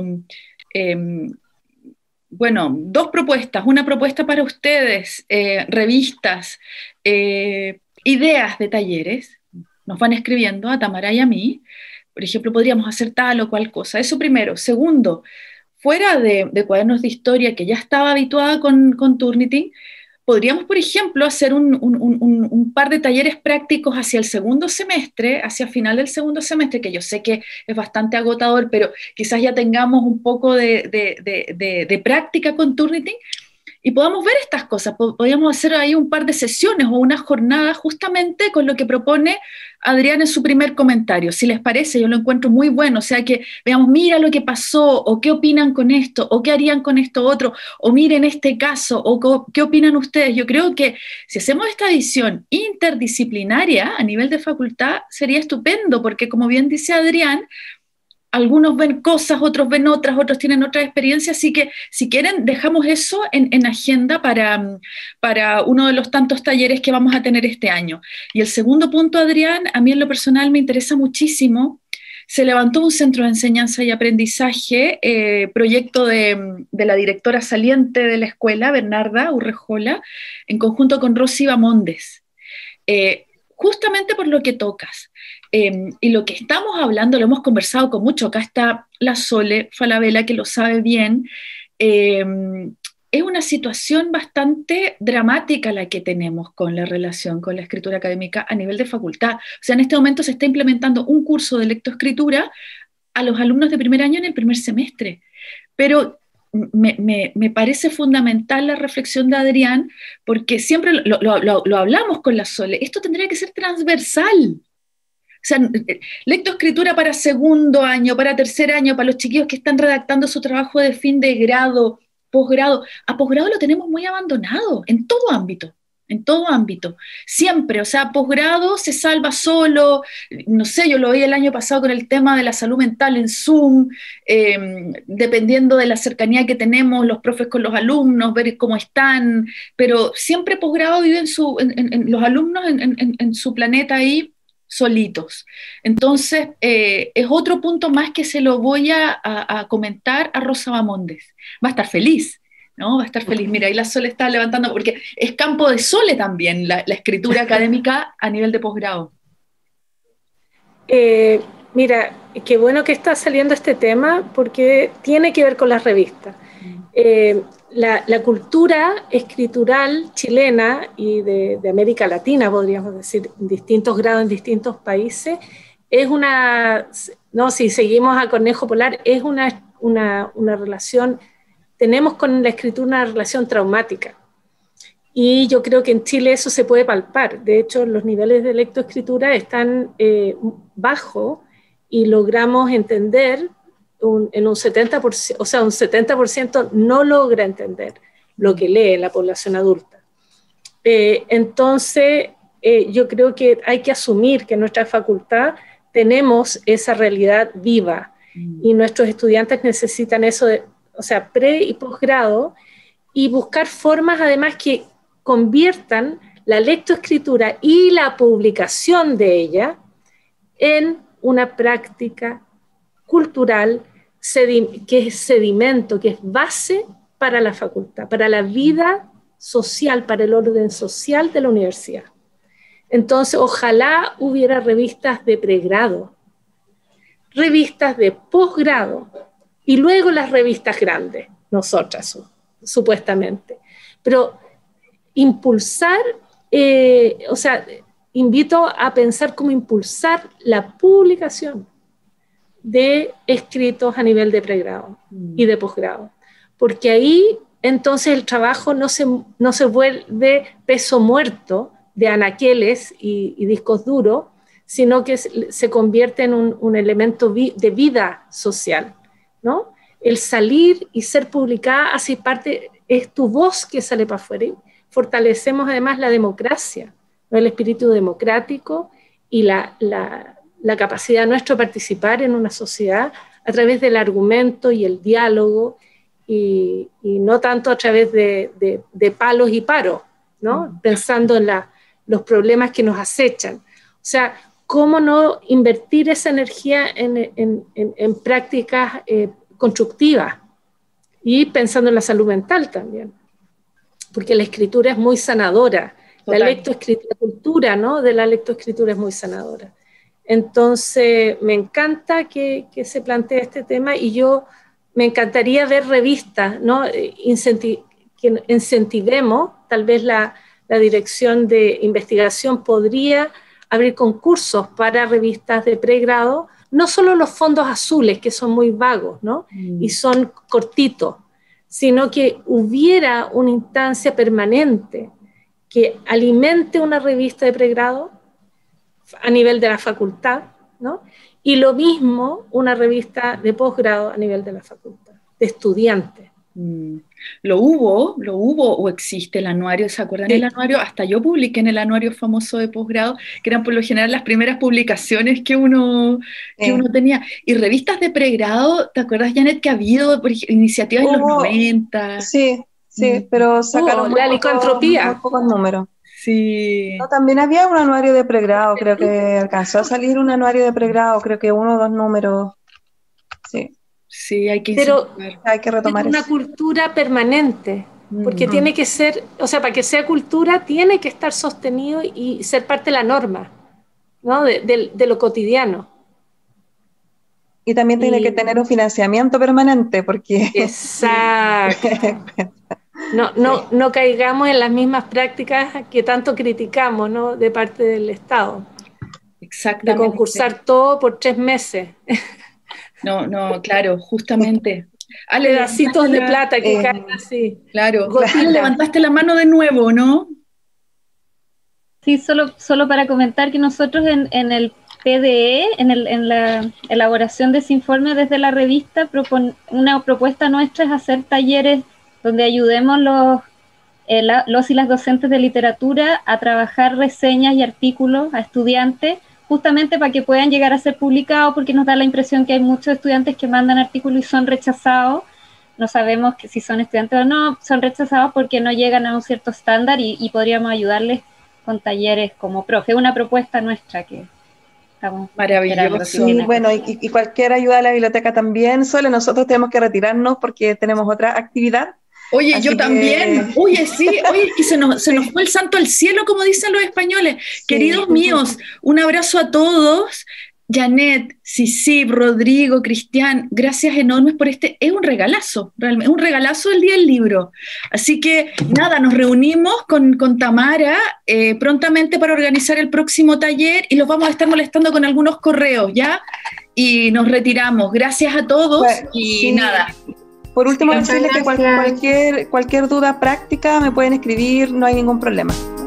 bueno, dos propuestas, una propuesta para ustedes, revistas, ideas de talleres, nos van escribiendo a Tamara y a mí. Por ejemplo, podríamos hacer tal o cual cosa. Eso primero. Segundo, fuera de cuadernos de historia, que ya estaba habituada con Turnitin, podríamos, por ejemplo, hacer un par de talleres prácticos hacia el segundo semestre, hacia final del segundo semestre, que yo sé que es bastante agotador, pero quizás ya tengamos un poco de práctica con Turnitin, y podamos ver estas cosas. Podríamos hacer ahí un par de sesiones o una jornada justamente con lo que propone Adrián en su primer comentario. Si les parece, yo lo encuentro muy bueno, o sea, que veamos, mira lo que pasó, o qué opinan con esto, o qué harían con esto otro, o miren este caso, o qué opinan ustedes. Yo creo que si hacemos esta edición interdisciplinaria a nivel de facultad, sería estupendo, porque como bien dice Adrián, algunos ven cosas, otros ven otras, otros tienen otras experiencias, así que si quieren dejamos eso en agenda para uno de los tantos talleres que vamos a tener este año. Y el segundo punto, Adrián, a mí en lo personal me interesa muchísimo. Se levantó un centro de enseñanza y aprendizaje, proyecto de la directora saliente de la escuela, Bernarda Urrejola, en conjunto con Rosy Bamondes. Justamente por lo que tocas. Y lo que estamos hablando, lo hemos conversado con mucho, acá está la Sole Falabella, que lo sabe bien, es una situación bastante dramática la que tenemos con la relación con la escritura académica a nivel de facultad. O sea, en este momento se está implementando un curso de lectoescritura a los alumnos de primer año en el primer semestre, pero me parece fundamental la reflexión de Adrián, porque siempre lo hablamos con la Sole, esto tendría que ser transversal. O sea, lectoescritura para segundo año, para tercer año, para los chiquillos que están redactando su trabajo de fin de grado, posgrado. A posgrado lo tenemos muy abandonado, en todo ámbito, siempre. O sea, posgrado se salva solo, no sé, yo lo vi el año pasado con el tema de la salud mental en Zoom, dependiendo de la cercanía que tenemos los profes con los alumnos, ver cómo están, pero siempre posgrado vive los alumnos en su planeta ahí, solitos. Entonces, es otro punto más que se lo voy a comentar a Rosa Bamondes. Va a estar feliz, ¿no? Va a estar feliz. Mira, ahí la Sole está levantando, porque es campo de Sole también, la escritura académica a nivel de posgrado. Mira, qué bueno que está saliendo este tema, porque tiene que ver con las revistas. La cultura escritural chilena y de América Latina, podríamos decir, en distintos grados, en distintos países, es no, si seguimos a Cornejo Polar, es una relación, tenemos con la escritura una relación traumática. Y yo creo que en Chile eso se puede palpar. De hecho, los niveles de lectoescritura están bajos y logramos entender en un 70%, o sea, un 70% no logra entender lo que lee la población adulta. Entonces, yo creo que hay que asumir que en nuestra facultad tenemos esa realidad viva y nuestros estudiantes necesitan eso, o sea, pre y posgrado, y buscar formas además que conviertan la lectoescritura y la publicación de ella en una práctica cultural que es sedimento, que es base para la facultad, para la vida social, para el orden social de la universidad. Entonces, ojalá hubiera revistas de pregrado, revistas de posgrado, y luego las revistas grandes, nosotras, supuestamente. Pero impulsar, o sea, invito a pensar cómo impulsar la publicación de escritos a nivel de pregrado y de posgrado, porque ahí entonces el trabajo no se vuelve peso muerto de anaqueles y discos duros, sino que se convierte en un elemento de vida social, ¿no? El salir y ser publicada hace parte, es tu voz que sale para afuera. Fortalecemos además la democracia, ¿no? El espíritu democrático y la capacidad nuestra de participar en una sociedad a través del argumento y el diálogo, y no tanto a través de palos y paros, ¿no? Pensando en los problemas que nos acechan. O sea, ¿cómo no invertir esa energía en prácticas constructivas? Y pensando en la salud mental también, porque la escritura es muy sanadora. Total. La cultura, ¿no?, de la lectoescritura es muy sanadora. Entonces, me encanta que se plantee este tema, y me encantaría ver revistas, ¿no?, que incentivemos. Tal vez la dirección de investigación podría abrir concursos para revistas de pregrado, no solo los fondos azules, que son muy vagos, ¿no?, y son cortitos, sino que hubiera una instancia permanente que alimente una revista de pregrado a nivel de la facultad, ¿no?, y lo mismo una revista de posgrado a nivel de la facultad, de estudiantes. Lo hubo o existe el anuario, ¿se acuerdan del anuario? Hasta yo publiqué en el anuario famoso de posgrado, que eran por lo general las primeras publicaciones que uno tenía. Y revistas de pregrado, ¿te acuerdas, Janet, que ha habido iniciativas en los 90? Sí, pero sacaron la licantropía. Muy pocos números. Sí. No, también había un anuario de pregrado, creo que alcanzó a salir un anuario de pregrado, creo que 1 o 2 números. Sí, hay que retomar una cultura permanente, porque tiene que ser, o sea, para que sea cultura tiene que estar sostenido y ser parte de la norma, ¿no?, de lo cotidiano. Y también tiene que tener un financiamiento permanente, porque... Exacto. No caigamos en las mismas prácticas que tanto criticamos, ¿no?, de parte del Estado. Exactamente. De concursar todo por 3 meses. No, claro, justamente. Ale, pedacitos de plata que caen así. Claro. Ale, levantaste la mano de nuevo, ¿no? Sí, solo para comentar que nosotros en el PDE, en la elaboración de ese informe desde la revista, una propuesta nuestra es hacer talleres donde ayudemos los y las docentes de literatura a trabajar reseñas y artículos a estudiantes, justamente para que puedan llegar a ser publicados, porque nos da la impresión que hay muchos estudiantes que mandan artículos y son rechazados. No sabemos que si son estudiantes o no, son rechazados porque no llegan a un cierto estándar, y podríamos ayudarles con talleres como profe. Una propuesta nuestra que Maravilloso. Sí, bueno, y cualquier ayuda a la biblioteca también. Solo nosotros tenemos que retirarnos porque tenemos otra actividad. Oye, yo también. Oye, sí, oye, que se nos fue el santo al cielo, como dicen los españoles. Sí. Queridos míos, un abrazo a todos. Janet, Sisip, Rodrigo, Cristian, gracias enormes por es un regalazo, realmente, un regalazo el Día del Libro. Así que nada, nos reunimos con Tamara prontamente para organizar el próximo taller y los vamos a estar molestando con algunos correos, ¿ya? Y nos retiramos. Gracias a todos y nada. Por último, decirles que cualquier duda práctica me pueden escribir, no hay ningún problema.